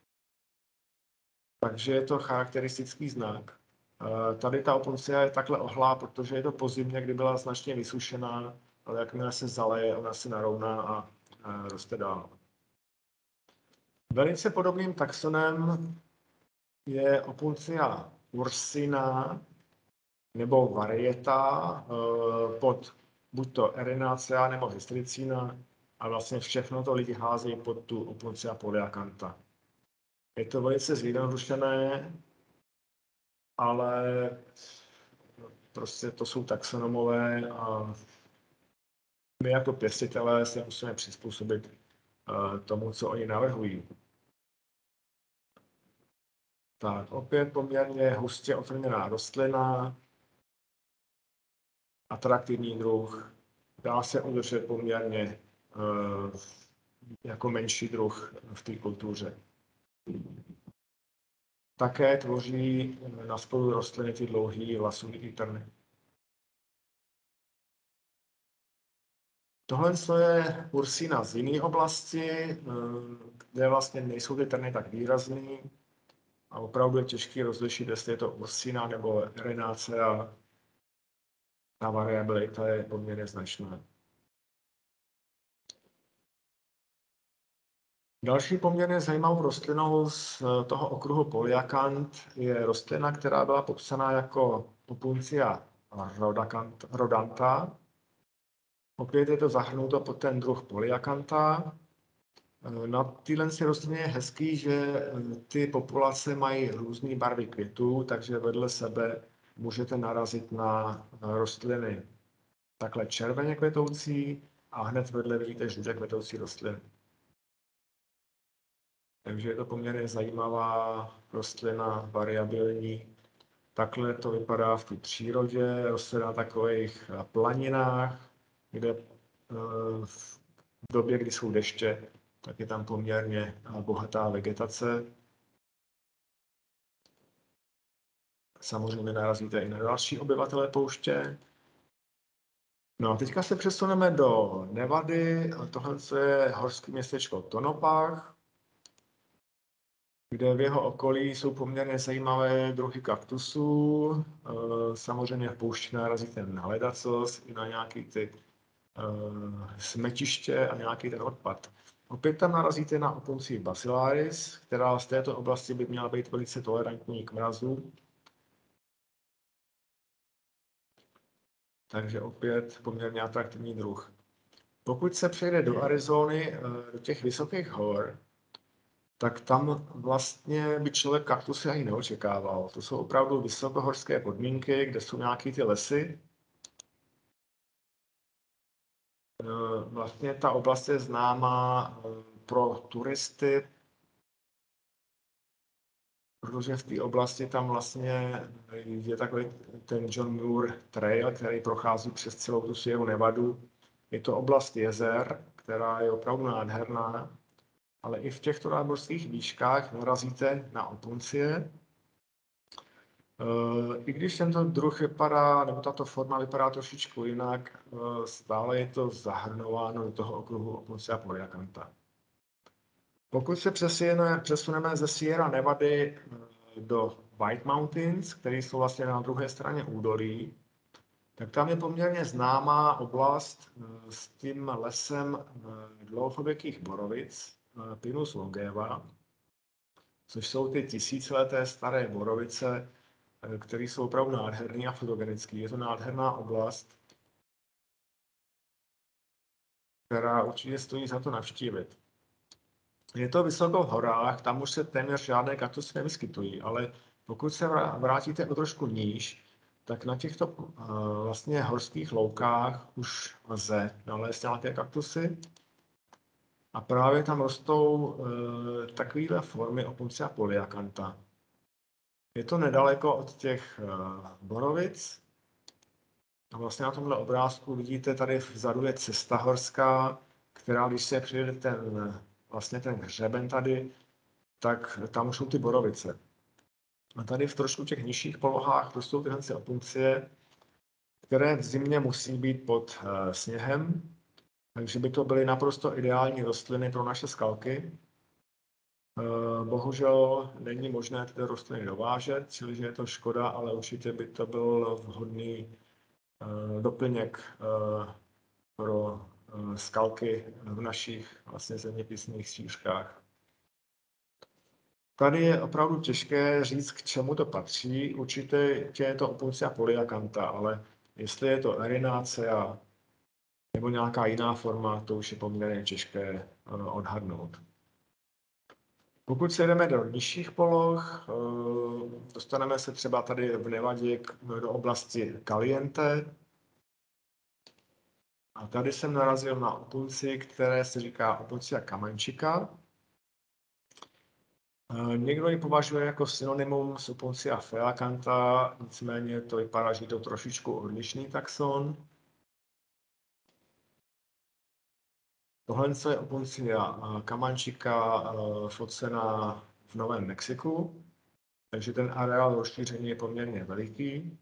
Takže je to charakteristický znak. Tady ta opuncia je takhle ohlá, protože je to po zimě, kdy byla značně vysušená, ale jakmile se zaleje, ona se narovná a roste dál. Velice podobným taxonem je Opuncia ursina nebo varieta pod buď to Erinacea nebo Hystricina a vlastně všechno to lidi házejí pod tu Opuncia polyacantha. Je to velice zjednodušené, ale prostě to jsou taxonomové a my jako pěstitelé se musíme přizpůsobit tomu, co oni navrhují. Tak, opět poměrně hustě otrněná rostlina, atraktivní druh, dá se udržet poměrně uh, jako menší druh v té kultuře. Také tvoří na spodu rostliny ty dlouhé vlasovité trny. Tohle je ursina z jiné oblasti, kde vlastně nejsou ty trny tak výrazný a opravdu je těžké rozlišit, jestli je to ursina nebo Erinacea. Ta variabilita je poměrně značná. Další poměrně zajímavou rostlinou z toho okruhu polyakanth je rostlina, která byla popsaná jako Opuncia rodanta. Opět je to zahrnuto pod ten druh polyakantha. Na téhle rostlině je hezký, že ty populace mají různé barvy květů, takže vedle sebe můžete narazit na rostliny takhle červeně květoucí a hned vedle vidíte žlutě květoucí rostliny. Takže je to poměrně zajímavá rostlina, variabilní. Takhle to vypadá v té přírodě, roste na takových planinách, kde v době, kdy jsou deště, tak je tam poměrně bohatá vegetace. Samozřejmě narazíte i na další obyvatele pouště. No a teďka se přesuneme do Nevady. Tohle je horské městečko Tonopah, kde v jeho okolí jsou poměrně zajímavé druhy kaktusů. Samozřejmě v poušti narazíte na ledacos i na nějaký ty smetiště a nějaký ten odpad. Opět tam narazíte na Opuncii basilaris, která z této oblasti by měla být velice tolerantní k mrazu. Takže opět poměrně atraktivní druh. Pokud se přejde do Arizony, do těch vysokých hor, tak tam vlastně by člověk kaktusy ani neočekával. To jsou opravdu vysokohorské podmínky, kde jsou nějaké ty lesy. Vlastně ta oblast je známá pro turisty, protože v té oblasti tam vlastně je takový ten John Muir Trail, který prochází přes celou tu Sierru Nevadu. Je to oblast jezer, která je opravdu nádherná, ale i v těchto nadmořských výškách narazíte na opuncie. I když tento druh vypadá, nebo tato forma vypadá trošičku jinak, stále je to zahrnováno do toho okruhu Opuncia poliacantha. Pokud se přesuneme ze Sierra Nevady do White Mountains, které jsou vlastně na druhé straně údolí, tak tam je poměrně známá oblast s tím lesem dlouhověkých borovic, Pinus longeva, což jsou ty tisícileté staré borovice, které jsou opravdu nádherné a fotogenické. Je to nádherná oblast, která určitě stojí za to navštívit. Je to vysoko v horách, tam už se téměř žádné kaktusy nevyskytují, ale pokud se vrátíte o trošku níž, tak na těchto uh, vlastně horských loukách už lze nalézt nějaké kaktusy. A právě tam rostou uh, takovéhle formy Opuncia poliacantha. Je to nedaleko od těch uh, borovic. A vlastně na tomhle obrázku vidíte, tady vzadu je cesta horská, která, když se přijede ten, vlastně ten hřeben tady, tak tam už jsou ty borovice. A tady v trošku těch nižších polohách rostou tyhle opuncie, které v zimě musí být pod uh, sněhem, takže by to byly naprosto ideální rostliny pro naše skalky. Uh, bohužel není možné tyto rostliny dovážet, čili že je to škoda, ale určitě by to byl vhodný uh, doplněk uh, pro uh, skalky v našich vlastně zeměpisných šířkách. Tady je opravdu těžké říct, k čemu to patří. Určitě je to Opuncia poliacantha, ale jestli je to Erinacea nebo nějaká jiná forma, to už je poměrně těžké odhadnout. Pokud se jdeme do nižších poloh, dostaneme se třeba tady v Nevadě do oblasti Caliente. A tady jsem narazil na opunci, které se říká Opuncia camanchica. Někdo ji považuje jako synonymum s Opuncia feliacantha, nicméně to vypadá, že je to trošičku odlišný taxon. Tohle je Opuncia camanchica focena v Novém Mexiku, takže ten areál rozšíření je poměrně veliký.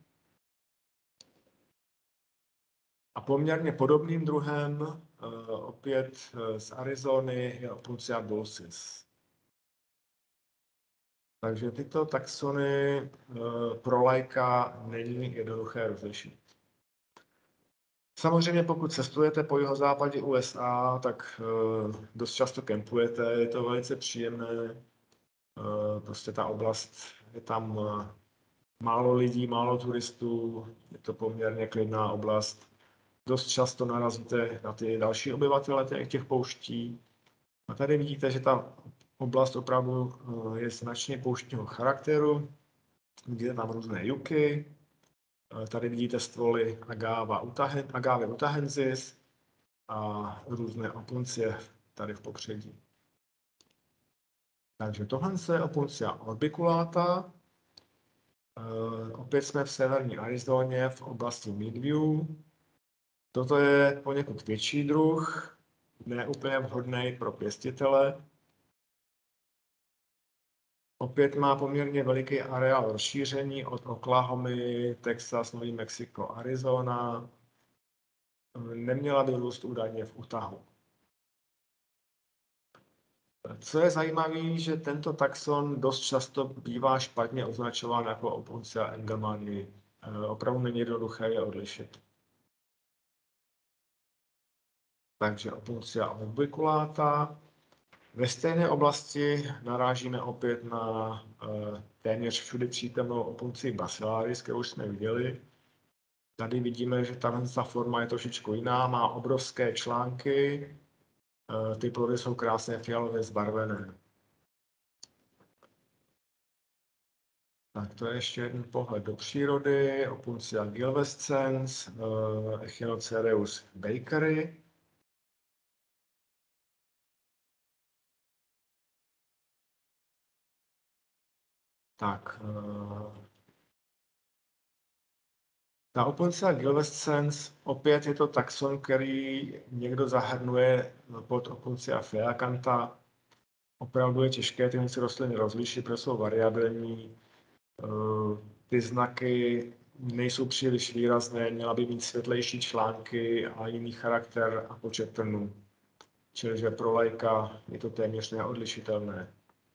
A poměrně podobným druhem, opět z Arizony, je Opuncia dulcis. Takže tyto taxony pro laika není jednoduché rozlišit. Samozřejmě pokud cestujete po jihozápadě U S A, tak dost často kempujete, je to velice příjemné. Prostě ta oblast, je tam málo lidí, málo turistů, je to poměrně klidná oblast. Dost často narazíte na ty další obyvatele těch pouští. A tady vidíte, že ta oblast opravdu je značně pouštního charakteru. Vidíte tam různé juky. Tady vidíte stvoly Agava utahen, Agave utahensis a různé opuncie tady v popředí. Takže tohle je Opuncia orbiculata. Opět jsme v severní Arizoně v oblasti Midview. Toto je poněkud větší druh, ne úplně vhodný pro pěstitele. Opět má poměrně veliký areál rozšíření od Oklahomy, Texas, Nový Mexiko, Arizona. Neměla by růst údajně v Utahu. Co je zajímavé, že tento taxon dost často bývá špatně označován jako Opuncia engelmanni. Opravdu není jednoduché je odlišit. Takže Opuncia orbiculata. Ve stejné oblasti narážíme opět na uh, téměř všude přítomnou Opuncii basilaris, kterou jsme viděli. Tady vidíme, že tahle forma je trošičku jiná, má obrovské články, ty plody jsou krásně fialově zbarvené. Tak to je ještě jeden pohled do přírody, Opuncia gilvescens, Echinocereus bakeri. Tak, ta Opuncia gilvescens, opět je to taxon, který někdo zahrnuje pod Opuncia phaeacantha. Opravdu je těžké ty rostliny rozlišit, protože jsou variabilní. Ty znaky nejsou příliš výrazné, měla by mít světlejší články a jiný charakter a počet trnů. Čili že pro laika je to téměř neodlišitelné.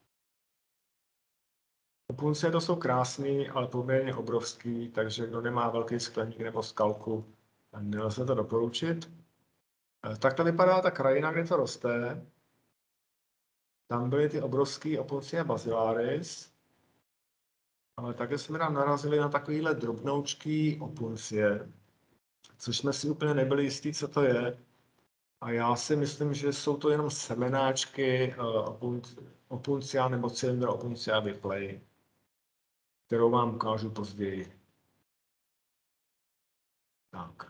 Opuncie to jsou krásný, ale poměrně obrovský, takže kdo nemá velký skleník nebo skalku, nelze to doporučit. Tak to vypadá ta krajina, kde to roste. Tam byly ty obrovský Opuncia basilaris, ale také jsme tam narazili na takovýhle drobnoučký Opuncie, což jsme si úplně nebyli jistí, co to je. A já si myslím, že jsou to jenom semenáčky uh, Opuncia nebo Cylindra Opuncia vyplay, kterou vám ukážu později. Tak.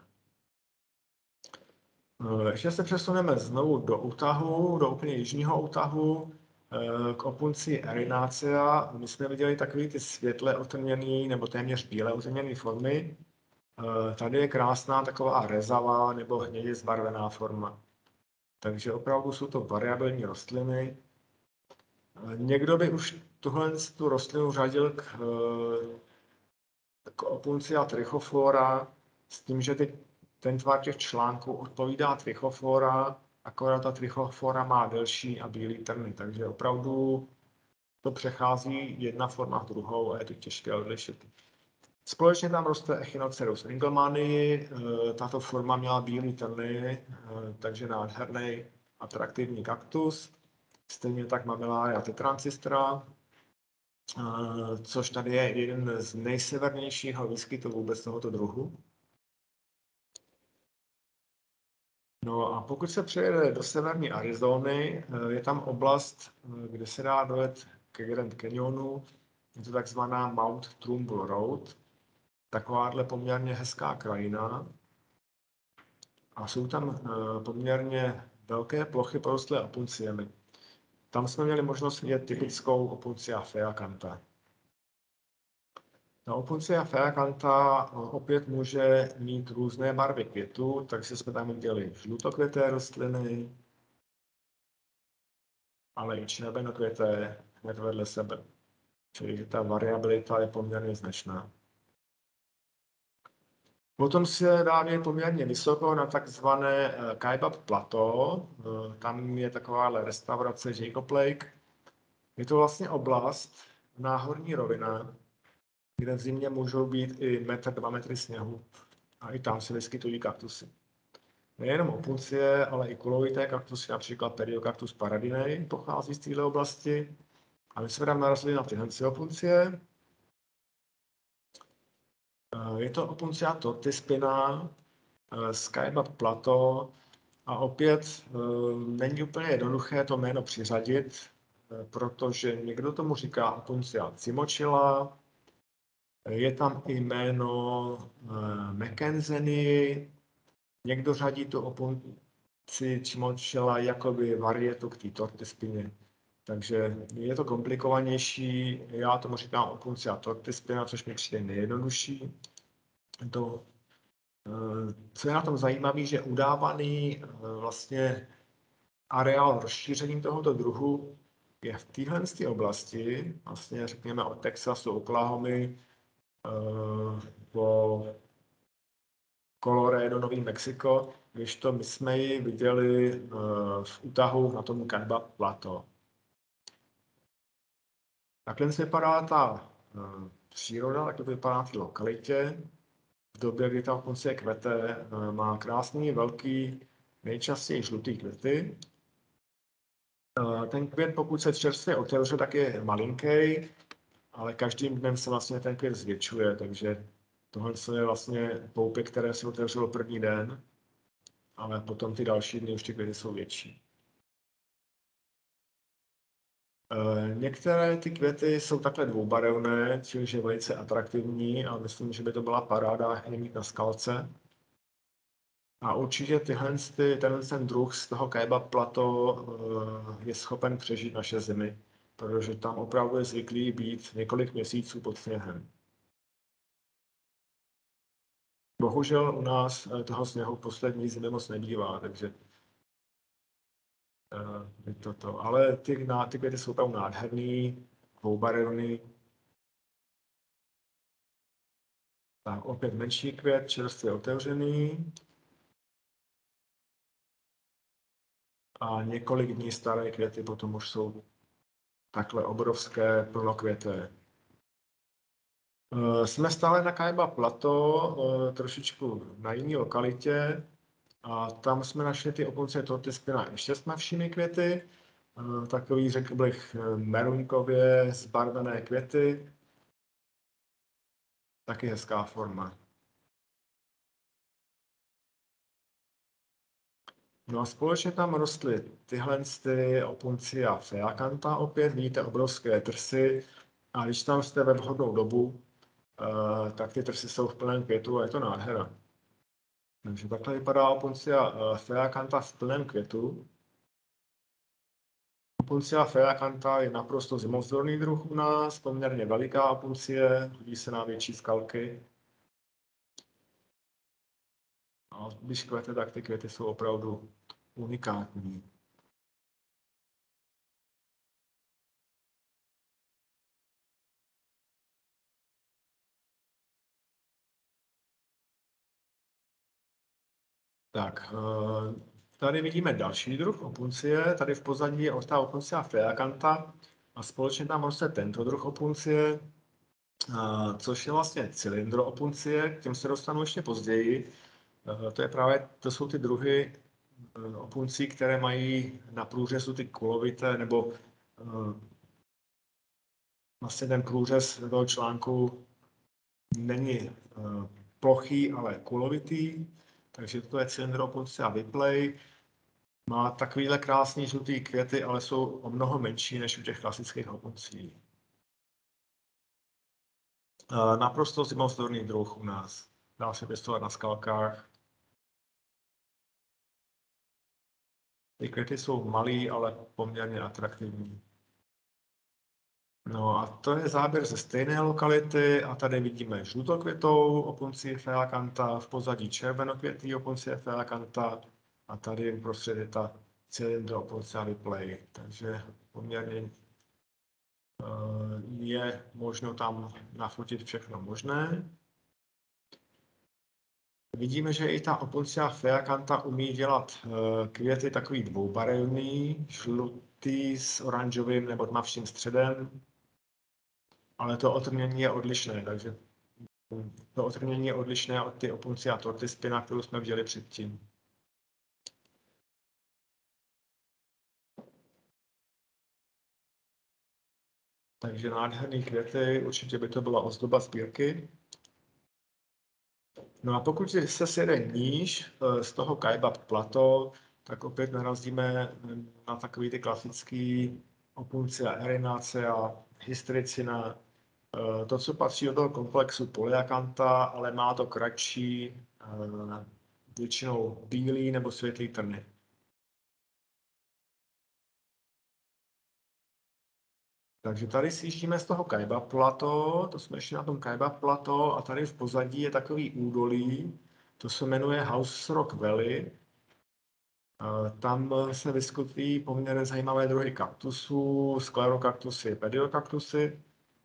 Uh, ještě se přesuneme znovu do útahu, do úplně jižního útahu, uh, k Opuncii erinacea. My jsme viděli takový ty světle otemněný nebo téměř bílé otemněné formy. Uh, tady je krásná taková rezavá nebo hnědě zbarvená forma. Takže opravdu jsou to variabilní rostliny. Někdo by už tuhle tu rostlinu řadil k, k Opuncia trichoflora s tím, že ty, ten tvar těch článků odpovídá trichoflora, akorát ta trichoflora má delší a bílý trny, takže opravdu to přechází jedna forma v druhou a je to těžké odlišit. Společně tam roste Echinocereus ringelmanii, tato forma měla bílý trny, takže nádherný, atraktivní kaktus. Stejně tak Mammillaria tetrancystra, což tady je jeden z nejsevernějšího výskytů vůbec tohoto druhu. No a pokud se přejede do severní Arizony, je tam oblast, kde se dá dojet ke Grand Canyonu, je to takzvaná Mount Trumbull Road, takováhle poměrně hezká krajina. A jsou tam poměrně velké plochy porostlé opunciemi. Tam jsme měli možnost vidět typickou Opuncia phaeacantha. Ta Opuncia phaeacantha opět může mít různé barvy květů, takže jsme tam viděli žlutokvěté rostliny, ale i červenokvěté hned vedle sebe. Čili ta variabilita je poměrně značná. Potom se dá vědět poměrně vysoko na takzvané Kaibab Plateau. Tam je taková restaurace Jacob Lake. Je to vlastně oblast, náhorní rovina, kde v zimě můžou být i metr, dva metry sněhu. A i tam se vyskytují kaktusy. Nejenom opuncie, ale i kulovité kaktusy, například Periocactus paradinei, pochází z této oblasti. A my jsme tam narazili na tyhle opuncie. Je to Opuncia tortispina, Kaibab Plateau, a opět není úplně jednoduché to jméno přiřadit, protože někdo tomu říká Opuncia cimochila, je tam i jméno McKenzeny, někdo řadí tu Opunci cimochila jakoby varietu k té tortispině. Takže je to komplikovanější, já tomu říkám Opuncia tortispina, což mi přijde nejjednodušší. To, co je na tom zajímavé, že udávaný vlastně areál rozšíření tohoto druhu je v téhle oblasti, vlastně řekněme od Texasu, Oklahomy, po Colorado, Nový Mexiko, když to my jsme ji viděli v útahu na tom Kaibab Plateau. Takhle vypadá ta příroda, takhle vypadá v té lokalitě. V době, kdy ta Opuncia kvete, má krásný, velký, nejčastěji žlutý květy. Ten květ, pokud se čerstvě otevře, tak je malinký, ale každým dnem se vlastně ten květ zvětšuje, takže Tohle je vlastně poupě, které se otevřelo první den, ale potom ty další dny už ty květy jsou větší. Některé ty květy jsou takhle dvoubarevné, čili je velice atraktivní a myslím, že by to byla paráda je mít na skalce. A určitě tyhle, ty, tenhle ten druh z toho kebab plato je schopen přežít naše zimy, protože tam opravdu je zvyklý být několik měsíců pod sněhem. Bohužel u nás toho sněhu v poslední zimy moc nebývá, takže je to to. Ale ty, ty květy jsou tam nádherný, dvoubarevný. Tak opět menší květ, čerstvě otevřený. A několik dní staré květy potom už jsou takhle obrovské, plnokvěté. Jsme stále na Kaiba Plateau, trošičku na jiné lokalitě. A tam jsme našli ty opuncie tortispina ještě s mavšími květy. Takový, řekl bych, merunkově zbarvené květy. Taky hezká forma. No a společně tam rostly tyhle ty opuncia feacantha opět, vidíte obrovské trsy. A když tam jste ve vhodnou dobu, tak ty trsy jsou v plném květu a je to nádhera. Takže takhle vypadá opuncia feacantha v plném květu. Opuncia feacantha je naprosto zimovzdorný druh u nás, poměrně veliká opuncie, hodí se na větší skalky. A když kvete, tak ty květy jsou opravdu unikátní. Tak, tady vidíme další druh opuncie. Tady v pozadí je ta opuncia feacantha a společně tam roste tento druh opuncie, což je vlastně cylindroopuncie, k těm se dostanu ještě později. To, je právě, to jsou ty druhy opuncí, které mají na průřezu ty kulovité, nebo vlastně ten průřez toho článku není plochý, ale kulovitý. Takže to je cylindroopuncia Whipley. Má takovýhle krásný žlutý květy, ale jsou o mnoho menší než u těch klasických opuncí. Naprosto zimovzdorný druh u nás. Dá se pěstovat na skalkách. Ty květy jsou malý, ale poměrně atraktivní. No a to je záběr ze stejné lokality a tady vidíme žlutokvětou opunci feacantha, v pozadí červenokvětý opunci feacantha a tady uprostřed je ta cylindroopuncia Whipley. Takže poměrně je možno tam nafotit všechno možné. Vidíme, že i ta opuncia feacantha umí dělat květy takový dvoubarevný, žlutý s oranžovým nebo tmavším středem, ale to otrnění je odlišné, takže to otrnění je odlišné od ty opuncia tortispina, kterou jsme viděli předtím. Takže nádherný květy, určitě by to byla ozdoba sbírky. No a pokud se sjede níž z toho Kaiba Plateau, tak opět narazíme na takový ty klasický opuncia erinacea, hystricina, to, co patří do toho komplexu Polyacantha, ale má to kratší, většinou bílý nebo světlý trny. Takže tady sjíždíme z toho Kaiba Plateau, to jsme ještě na tom Kaiba Plateau a tady v pozadí je takový údolí, to se jmenuje House Rock Valley. Tam se vyskytují poměrně zajímavé druhy kaktusů, sklerokaktusy, pediokaktusy.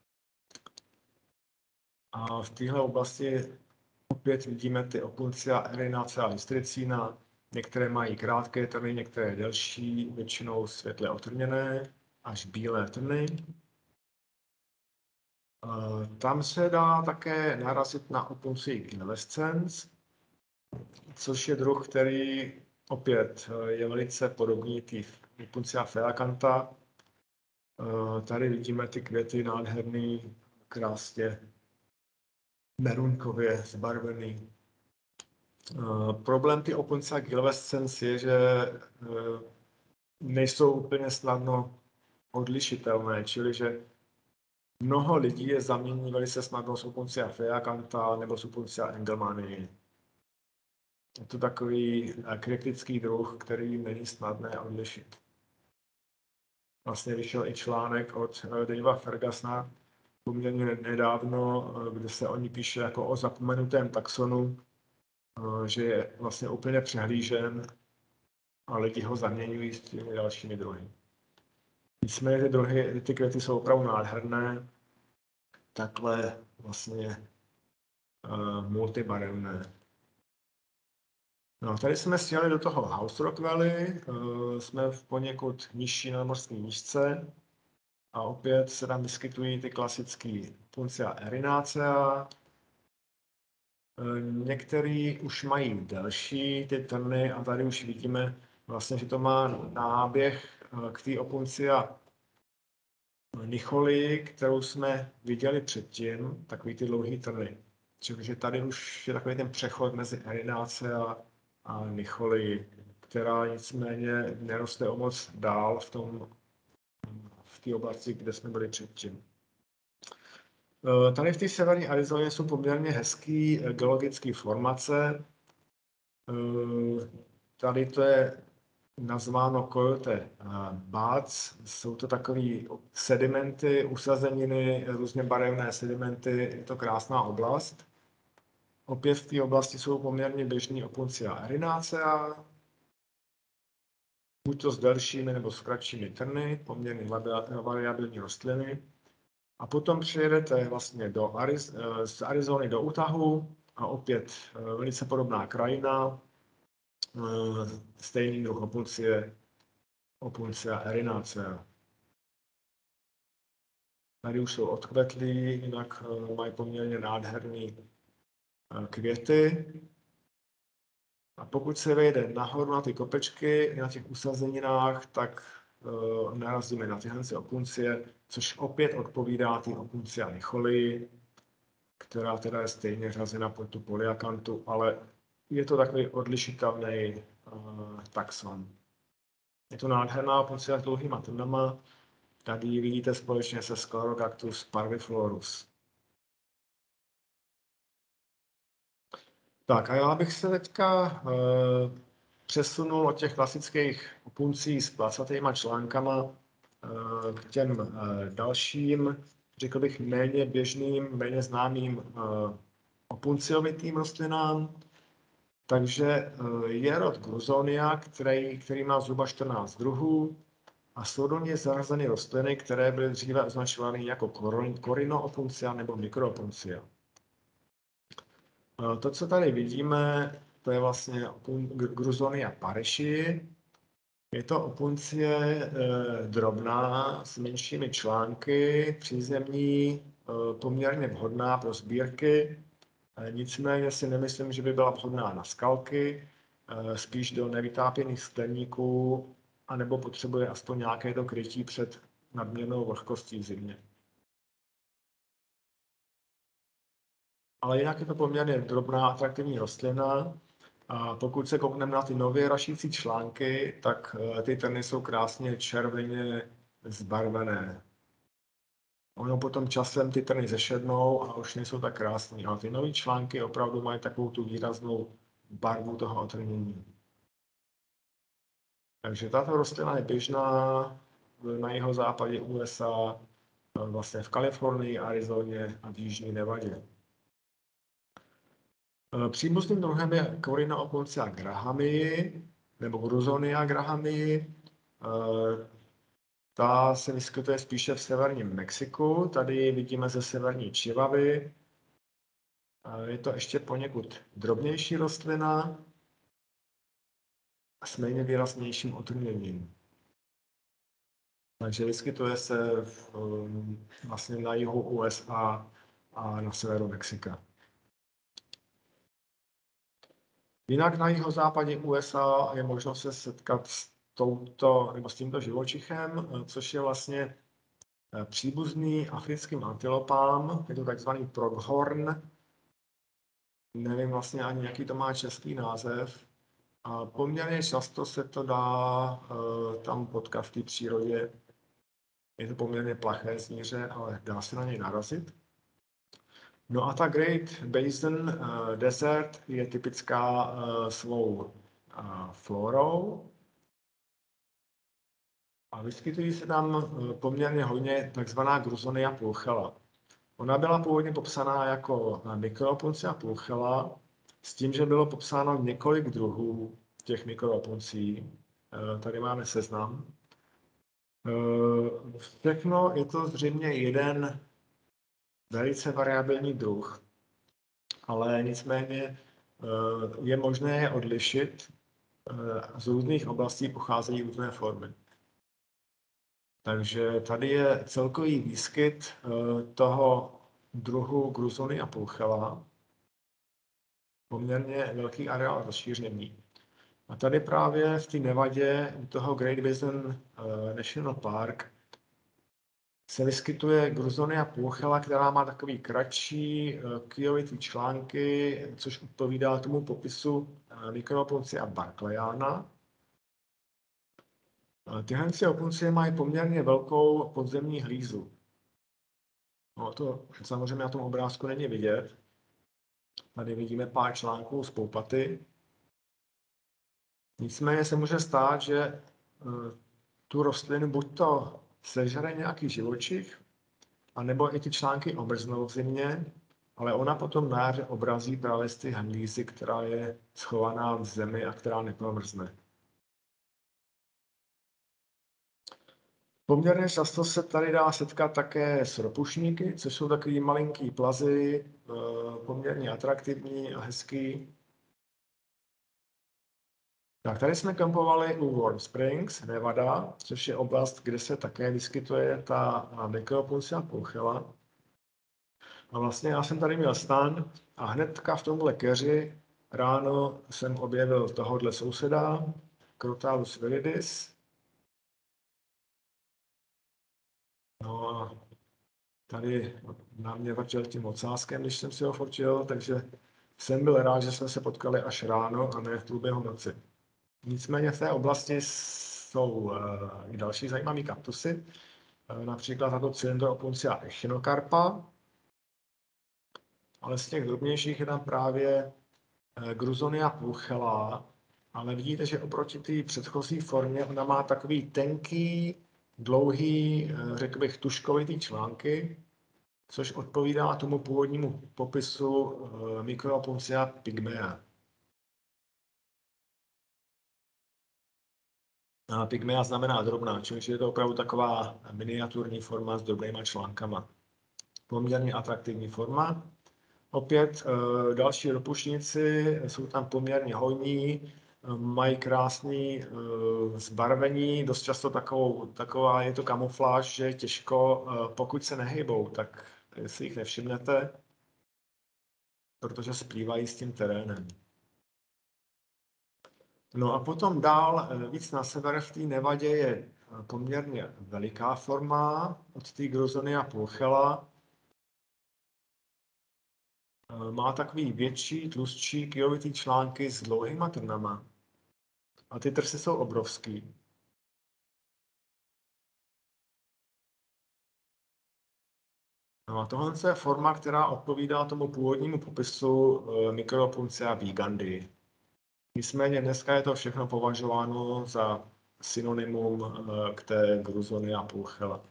A v téhle oblasti opět vidíme ty opuncia erinacea hystricina. Některé mají krátké trny, některé delší, většinou světle otrněné, až bílé trny. Tam se dá také narazit na opuncii gilescens, což je druh, který opět je velice podobný té opuncia feacantha. Tady vidíme ty květy nádherný, krásně merunkově zbarvený. Uh, problém ty Opuncia gilvescens je, že uh, nejsou úplně snadno odlišitelné, čili že mnoho lidí je zamění velice snadno s Opuncia phaeacantha nebo s Opuncia engelmanii. Je to takový kritický druh, který není snadné odlišit. Vlastně vyšel i článek od Davea Fergusona poměrně nedávno, kde se o ní píše jako o zapomenutém taxonu, že je vlastně úplně přehlížen a lidi ho zaměňují s těmi dalšími druhy. Nicméně ty druhy, ty květy jsou opravdu nádherné, takhle vlastně uh, multibarevné. No, tady jsme sjeli do toho House Rock Valley, uh, jsme v poněkud nižší nadmořské výšce a opět se tam vyskytují ty klasické Opuncia erinacea. Uh, některý už mají delší ty trny a tady už vidíme vlastně, že to má náběh uh, k té Opuncia nicholi, kterou jsme viděli předtím, takový ty dlouhý trny. Takže tady už je takový ten přechod mezi erinacea a nicholi, která nicméně neroste o moc dál v tom, v té oblasti, kde jsme byli předtím. Tady v té severní Arizoně jsou poměrně hezký geologické formace. Tady to je nazváno Coyote Buttes. Jsou to takové sedimenty, usazeniny, různě barevné sedimenty. Je to krásná oblast. Opět v té oblasti jsou poměrně běžný Opuncia erinacea, buď to s delšími nebo s kratšími trny, poměrně variabilní rostliny. A potom přijedete vlastně do Ariz z Arizony do Utahu a opět velice podobná krajina, stejný druh Opuncie, Opuncia erinacea. Tady už jsou odkvetlí, jinak mají poměrně nádherný květy. A pokud se vejde nahoru na ty kopečky, na těch usazeninách, tak uh, narazíme na tyhle Opuncie, což opět odpovídá ty Opuncia nicholi, která teda je stejně řazena pod tu polyakantu, ale je to takový odlišitelný uh, taxon. Je to nádherná Opuncia s dlouhýma trnama. Tady ji vidíte společně se Sclerocactus parviflorus. Tak a já bych se teďka uh, přesunul od těch klasických opuncí s placatýma článkama uh, k těm uh, dalším, řekl bych, méně běžným, méně známým uh, opunciovitým rostlinám. Takže uh, je rod Gruzonia, který, který má zhruba čtrnáct druhů a jsou do něj zařazeny rostliny, které byly dříve označovány jako Corynoopuncia nebo Microopuncia. To, co tady vidíme, to je vlastně Gruzonia parishi. Je to opuncie e, drobná s menšími články, přízemní, e, poměrně vhodná pro sbírky. E, nicméně si nemyslím, že by byla vhodná na skalky, e, spíš do nevytápěných skleníků, anebo potřebuje aspoň nějaké to krytí před nadměrnou vlhkostí v zimě. Ale jinak je to poměrně drobná, atraktivní rostlina. A pokud se koukneme na ty nově rašící články, tak ty trny jsou krásně červeně zbarvené. Ono potom časem ty trny zešednou a už nejsou tak krásné. Ale ty nové články opravdu mají takovou tu výraznou barvu toho otrnění. Takže tato rostlina je běžná na jihozápadě U S A, vlastně v Kalifornii, Arizoně a v jižní Nevadě. Příbuzným druhem je Corynoopuncia grahamii, nebo Gruzonia grahamii. Ta se vyskytuje spíše v severním Mexiku. Tady vidíme ze severní Čivavy. Je to ještě poněkud drobnější rostlina s méně výraznějším otrněním. Takže vyskytuje se v, vlastně na jihu U S A a na severu Mexika. Jinak na jihozápadě U S A je možno se setkat s, touto, nebo s tímto živočichem, což je vlastně příbuzný africkým antilopám, je to takzvaný pronghorn. nevím vlastně ani, jaký to má český název. A poměrně často se to dá uh, tam potkat v té přírodě. Je to poměrně plaché zvíře, ale dá se na něj narazit. No a ta Great Basin uh, Desert je typická uh, svou uh, florou. A vyskytují se tam uh, poměrně hodně takzvaná Gruzonia pulchela. Ona byla původně popsaná jako Micropuntia pulchela, s tím, že bylo popsáno několik druhů těch mikropuncí. Tady máme seznam. Všechno je to zřejmě jeden velice variabilní druh, ale nicméně je možné je odlišit. Z různých oblastí pocházejí různé formy. Takže tady je celkový výskyt toho druhu Gruzonia pulchela, poměrně velký areál rozšíření. A tady právě v té Nevadě, u toho Great Basin National Park, se vyskytuje Gruzonia pulchela, která má takový kratší kijovitý články, což odpovídá tomu popisu Micropuncia barclayana. Tyhle opuncie mají poměrně velkou podzemní hlízu. No, to samozřejmě na tom obrázku není vidět. Tady vidíme pár článků z poupaty. Nicméně se může stát, že tu rostlinu buď to sežere nějaký živočich, anebo i ty články omrznou v zimě, ale ona potom na jaře obrazí právě z ty hlízy, která je schovaná v zemi a která nepromrzne. Poměrně často se tady dá setkat také s ropušníky, což jsou takový malinký plazy, poměrně atraktivní a hezký. Tak tady jsme kempovali u Warm Springs, Nevada, což je oblast, kde se také vyskytuje ta Micropuntia pulchela. A vlastně já jsem tady měl stan a hnedka v tomhle keři ráno jsem objevil tohohle souseda, Crotalus viridis. No a tady na mě vrčel tím ocáskem, když jsem si ho fotil, takže jsem byl rád, že jsme se potkali až ráno a ne v průběhu noci. Nicméně v té oblasti jsou i další zajímavé kaktusy, například tato Cylindropuntia echinocarpa, ale z těch drobnějších je tam právě Gruzonia pulchela, ale vidíte, že oproti té předchozí formě ona má takový tenký, dlouhý, řekl bych, tuškovitý články, což odpovídá tomu původnímu popisu Micropuntia pygmea. A pygmea znamená drobná, čili je to opravdu taková miniaturní forma s drobnýma článkama. Poměrně atraktivní forma. Opět další ropušníci jsou tam poměrně hojní, mají krásné zbarvení, dost často takovou, taková je to kamufláž, že je těžko, pokud se nehybou, tak si jich nevšimnete, protože splývají s tím terénem. No a potom dál, víc na sever v té Nevadě je poměrně veliká forma od té Gruzonia pulchela. Má takový větší, tlustší, kijovitý články s dlouhýma trnama. A ty trsy jsou obrovský. No a tohle je forma, která odpovídá tomu původnímu popisu Micropuntia vigandi. Nicméně dneska je to všechno považováno za synonymum k té Gruzonia pulchela.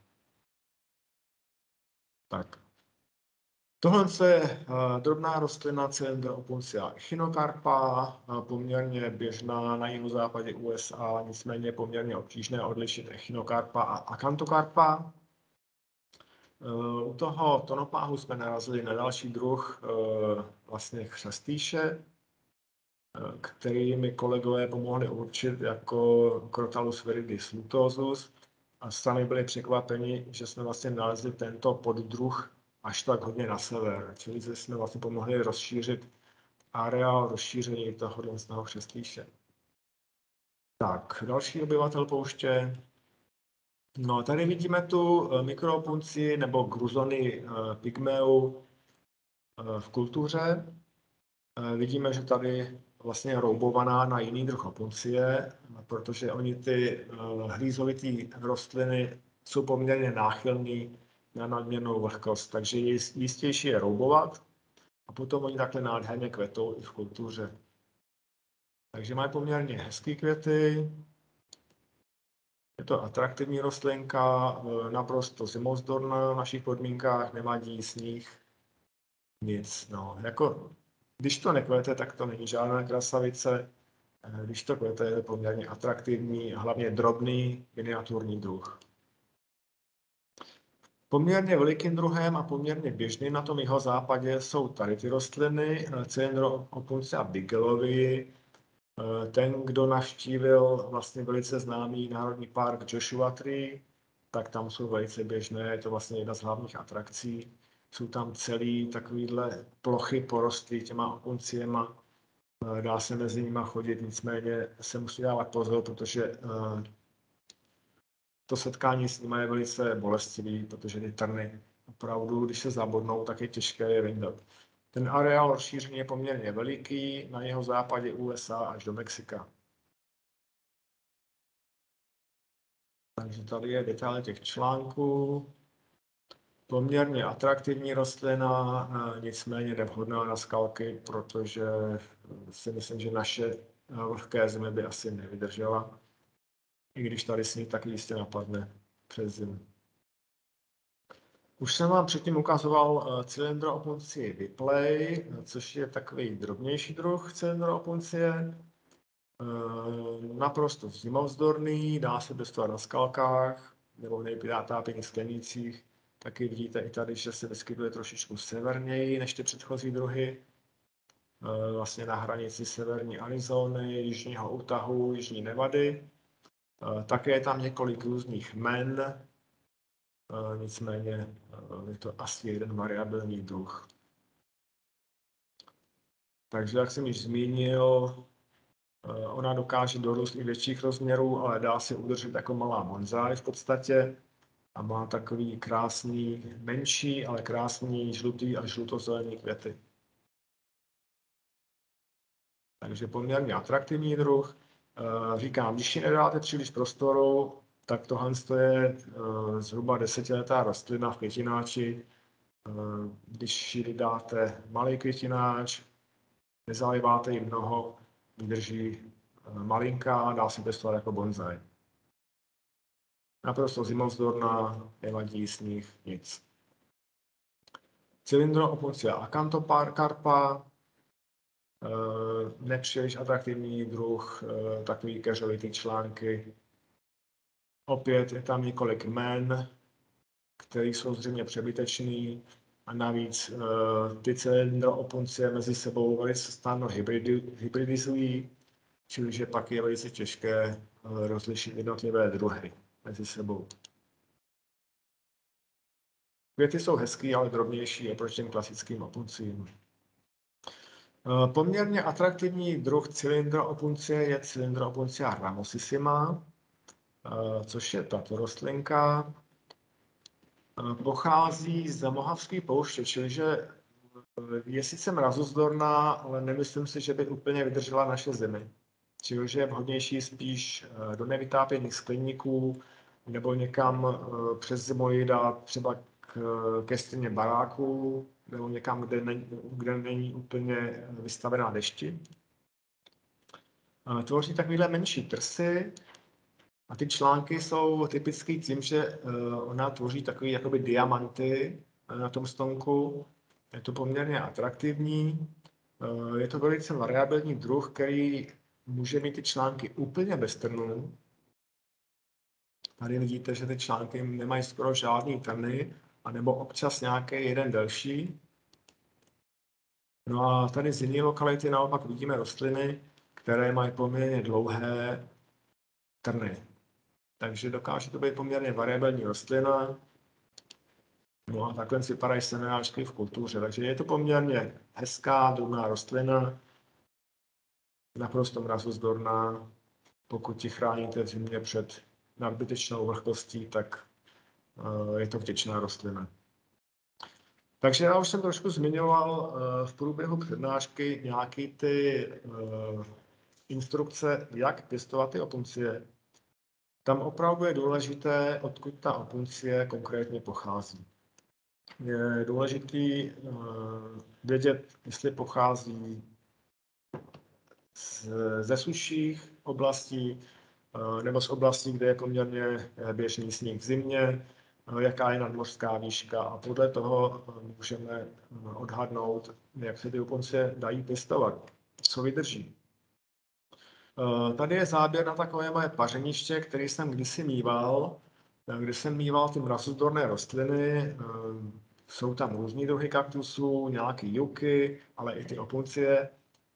Tak. Tohle je drobná rostlina Cylindropuntia echinocarpa, poměrně běžná na jihozápadě U S A, nicméně poměrně obtížné odlišit echinocarpa a acantocarpa. U toho tonopáhu jsme narazili na další druh, vlastně chřestýše, který mi kolegové pomohli určit jako Crotalus viridis lutosus a sami byli překvapeni, že jsme vlastně nalezli tento poddruh až tak hodně na sever. Čili jsme vlastně pomohli rozšířit areál rozšíření tohohle z toho chřestýše. Tak, další obyvatel pouště. No, tady vidíme tu Micropunci nebo Gruzony pygmeu v kultuře. Vidíme, že tady vlastně je roubovaná na jiný druh opuncie, protože oni ty hlízovitý rostliny jsou poměrně náchylný na nadměrnou vlhkost, takže je jistější je roubovat a potom oni takhle nádherně kvetou i v kultuře. Takže mají poměrně hezké květy, je to atraktivní rostlinka, naprosto zimouzdorná v našich podmínkách, nevadí sníh, nic. No. Jako, když to nekvete, tak to není žádná krasavice. Když to kvete, je to poměrně atraktivní a hlavně drobný miniaturní druh. Poměrně velikým druhem a poměrně běžným na tom jeho západě jsou tady ty rostliny, Cylindropuntia bigelovi. Ten, kdo navštívil vlastně velice známý národní park Joshua Tree, tak tam jsou velice běžné, je to vlastně jedna z hlavních atrakcí. Jsou tam celý takovýhle plochy porostlý těma opunciema. Dá se mezi nimi chodit, nicméně se musí dávat pozor, protože to setkání s nimi je velice bolestivý, protože ty trny opravdu, když se zabodnou, tak je těžké je vyndat. Ten areál rozšíření je poměrně veliký, na jeho západě U S A až do Mexika. Takže tady je detail těch článků. Poměrně atraktivní rostlina, nicméně nevhodná na skalky, protože si myslím, že naše vlhké země by asi nevydržela. I když tady sníh, tak jistě napadne přes zimu. Už jsem vám předtím ukazoval Cylindropuntii Ripley, což je takový drobnější druh Cylindropuncie. Naprosto zimouzdorný, dá se pěstovat na skalkách nebo v nejpirátápěných sklenících. Taky vidíte i tady, že se vyskytuje trošičku severněji než ty předchozí druhy. Vlastně na hranici severní Arizony, jižního Utahu, jižní Nevady. Také je tam několik různých jmen, nicméně je to asi jeden variabilní druh. Takže, jak jsem již zmínil, ona dokáže dorůst i větších rozměrů, ale dá se udržet jako malá bonsai v podstatě a má takový krásný, menší, ale krásný žlutý a žlutozelený květy. Takže poměrně atraktivní druh. Říkám, když ji nedáte příliš prostoru, tak tohle je zhruba desetiletá rostlina v květináči. Když ji dáte malý květináč, nezaliváte ji mnoho, vydrží malinká, dá se pěstovat jako bonsai. Naprosto zimouzdorná, nevadí sníh, nic. Cylindropuntia acanthocarpa, nepříliš atraktivní druh, takový keřovitý články. Opět je tam několik jmen, které jsou zřejmě přebytečný a navíc ty cylindropuncie mezi sebou velice snadno hybridizují, čili pak je velice těžké rozlišit jednotlivé druhy mezi sebou. Květy jsou hezký, ale drobnější oproti těm klasickým opuncím. Poměrně atraktivní druh cylindropuncie je Cylindropuntia ramosissima, což je tato rostlinka. Pochází z Mohavské pouště, čili že je sice mrazozdorná, ale nemyslím si, že by úplně vydržela naše zemi. Čili že je vhodnější spíš do nevytápěných skleníků nebo někam přes zimu ji dát třeba ke stěně baráků nebo někam, kde není, kde není úplně vystavená dešti. Tvoří takovéhle menší trsy a ty články jsou typické tím, že ona tvoří takové jakoby diamanty na tom stonku. Je to poměrně atraktivní. Je to velice variabilní druh, který může mít ty články úplně bez trnů. Tady vidíte, že ty články nemají skoro žádný trny, anebo občas nějaký jeden delší. No a tady z jiné lokality naopak vidíme rostliny, které mají poměrně dlouhé trny. Takže dokáže to být poměrně variabilní rostlina. No a takhle vypadají semenáčky v kultuře. Takže je to poměrně hezká, drobná rostlina, naprosto mrazozdorná. Pokud ti chráníte v zimě před nadbytečnou vlhkostí, tak je to vděčná rostlina. Takže já už jsem trošku zmiňoval v průběhu přednášky nějaké ty instrukce, jak pěstovat ty opuncie. Tam opravdu je důležité, odkud ta opuncie konkrétně pochází. Je důležité vědět, jestli pochází ze sušších oblastí nebo z oblastí, kde je poměrně běžný sníh v zimě, jaká je nadmořská výška a podle toho můžeme odhadnout, jak se ty opuncie dají pěstovat, co vydrží. Tady je záběr na takové moje pařeniště, který jsem kdysi mýval, kdy jsem mýval ty mrazozdorné rostliny. Jsou tam různý druhy kaktusů, nějaké juky, ale i ty opuncie.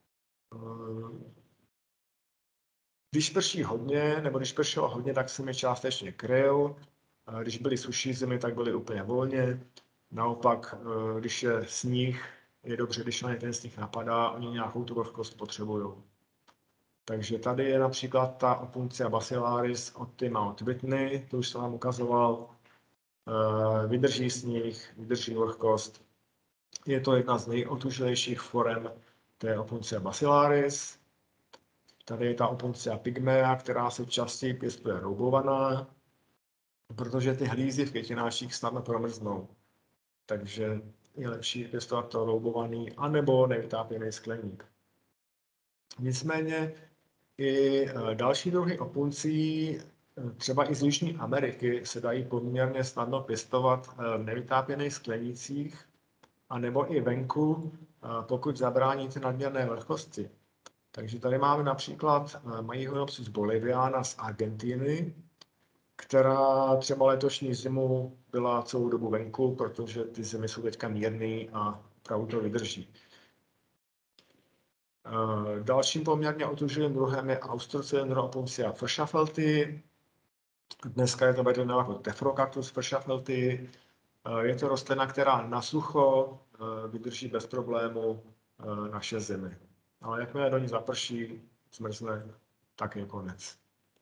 Když prší hodně, nebo když pršelo hodně, tak jsem je částečně kryl. Když byly suší zimy, tak byly úplně volně. Naopak, když je sníh, je dobře, když na ně ten sníh napadá, oni nějakou tu vlhkost potřebují. Takže tady je například ta opuncia basilaris od ty Mount Whitney, to už jsem vám ukazoval. Vydrží sníh, vydrží vlhkost. Je to jedna z nejotužilejších forem té opuncia basilaris. Tady je ta opuncia pygmea, která se častěji pěstuje roubovaná, protože ty hlízy v květináčích snadno promrznou. Takže je lepší pěstovat to roubovaný anebo nevytápěný skleník. Nicméně i další druhy opuncí, třeba i z Jižní Ameriky, se dají poměrně snadno pěstovat v nevytápěných sklenících, anebo i venku, pokud zabráníte nadměrné vlhkosti. Takže tady máme například Majihonopsis boliviana z Argentiny, která třeba letošní zimu byla celou dobu venku, protože ty zimy jsou teďka mírný a opravdu to vydrží. Dalším poměrně otužilým druhem je Austrocylindra opuncia fršafelty. Dneska je to vedeno jako Tefrocactus fršafelty. Je to rostlina, která na sucho vydrží bez problému naše zimy. Ale jakmile do ní zaprší, zmrzne, tak je konec.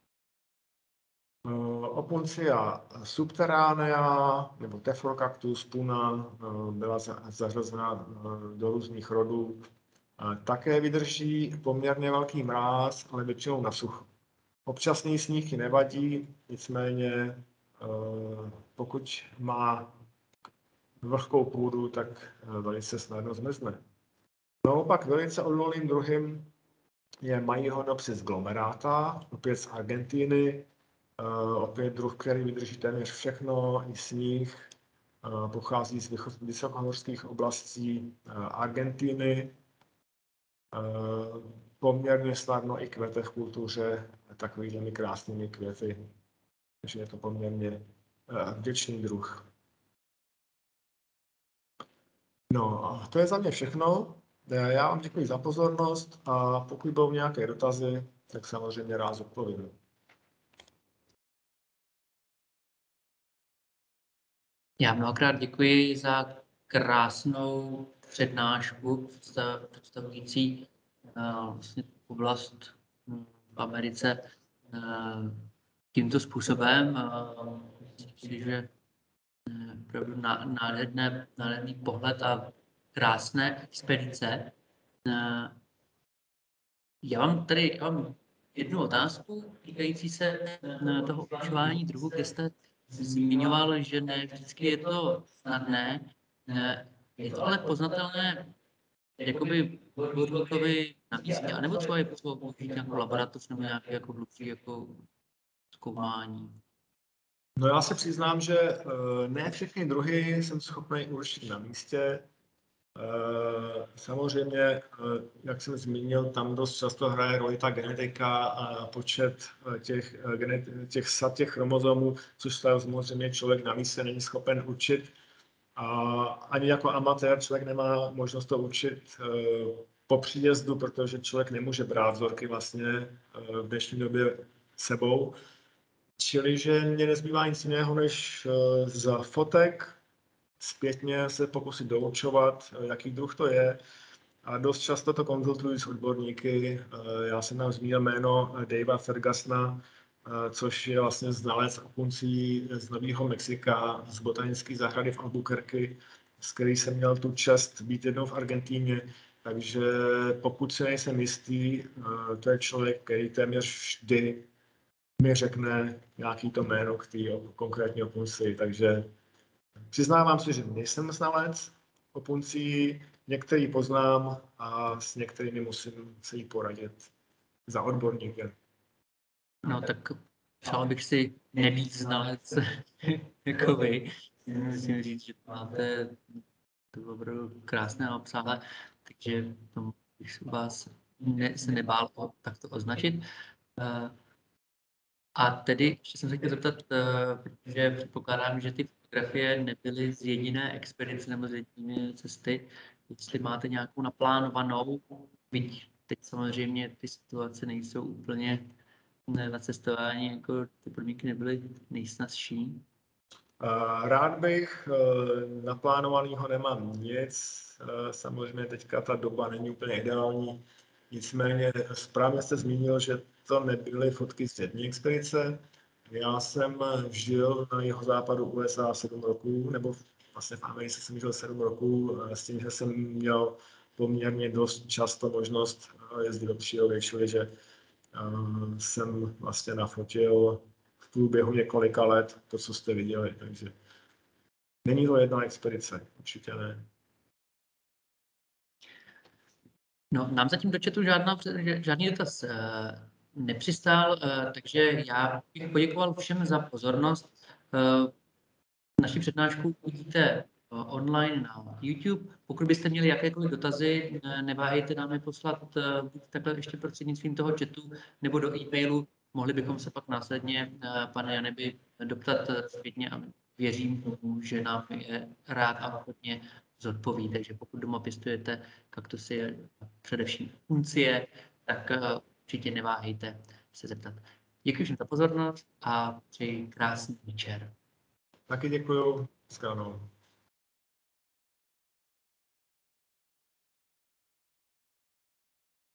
Opuncia subterranea nebo Tefrocactus puna byla zařazena do různých rodů. Také vydrží poměrně velký mráz, ale většinou na sucho. Občasný sníh ji nevadí, nicméně pokud má vlhkou půdu, tak velice snadno zmrzne. Naopak velice odolným druhem je Majihonopsis glomerata, opět z Argentiny. Opět druh, který vydrží téměř všechno, i sníh. Pochází z vysokohorských oblastí Argentiny. Poměrně snadno i kvete v kultuře takovými krásnými květy. Takže je to poměrně vděčný druh. No a to je za mě všechno. Já vám děkuji za pozornost a pokud budou nějaké dotazy, tak samozřejmě rád odpovím. Já mnohokrát děkuji za krásnou přednášku představující uh, vlastně oblast v Americe uh, tímto způsobem. Uh, myslím, že uh, opravdu nádherné, nádherný pohled a krásné expedice. Uh, já mám tady já mám jednu otázku týkající se uh, toho očování druhu, kde jste zmiňoval, že ne vždycky je to snadné. Je to ale poznatelné jakoby odborníkovi na místě, anebo třeba je potřeba použít nějakou laboratoř nebo nějaké jako hlubší jako zkoumání? No já se přiznám, že ne všechny druhy jsem schopný určit na místě. Samozřejmě, jak jsem zmínil, tam dost často hraje roli ta genetika a počet těch, těch sad, těch chromozomů, což samozřejmě člověk na místě není schopen učit. A ani jako amatér člověk nemá možnost to učit po příjezdu, protože člověk nemůže brát vzorky vlastně v dnešní době sebou. Čili, že mě nezbývá nic jiného, než z fotek zpětně se pokusit doučovat, jaký druh to je. A dost často to konzultuji s odborníky. Já jsem tam zmínil jméno Davea Fergusona, což je vlastně znalec opuncí z Nového Mexika, z botanické zahrady v Albuquerque. s který jsem měl tu čest být jednou v Argentíně. Takže pokud si nejsem jistý, to je člověk, který téměř vždy mi řekne nějaký to jméno k té konkrétní opunci. Takže přiznávám si, že nejsem znalec opuncí, některý poznám a s některými musím se jí poradit za odborníkem. No tak přál bych si nebýt znalec jako vy. Musím říct, že máte to opravdu krásné a obsáhlé, takže tomu bych se vás ne, se nebál o, takto označit. Uh, a tedy ještě jsem se chtěl zeptat, uh, protože předpokládám, že ty fotografie nebyly z jediné expedice nebo z jediné cesty, jestli máte nějakou naplánovanou, byť teď samozřejmě ty situace nejsou úplně na cestování, jako ty podmínky nebyly nejsnazší. Rád bych, naplánovaného nemám nic, samozřejmě teďka ta doba není úplně ideální, nicméně správně jste zmínil, že to nebyly fotky z jedné expedice. Já jsem žil na jihozápadu U S A sedm roků, nebo vlastně v Americe jsem žil sedm roků, s tím, že jsem měl poměrně dost často možnost jezdit do přírody, čili že jsem vlastně nafotil v průběhu několika let to, co jste viděli, takže není to jedna expedice, určitě ne. No, nám zatím do chatu žádná, žádný dotaz nepřistál, takže já bych poděkoval všem za pozornost. Naši přednášku uvidíte online na YouTube. Pokud byste měli jakékoliv dotazy, neváhejte nám je poslat buď takhle ještě prostřednictvím toho chatu, nebo do e-mailu. Mohli bychom se pak následně, pane Janeby, doptat zpětně a věřím tomu, že nám je rád a ochotně zodpoví. Takže pokud doma pěstujete kaktusy, především uncie, tak určitě neváhejte se zeptat. Děkuji všem za pozornost a přeji krásný večer. Taky děkuju. Shledanou.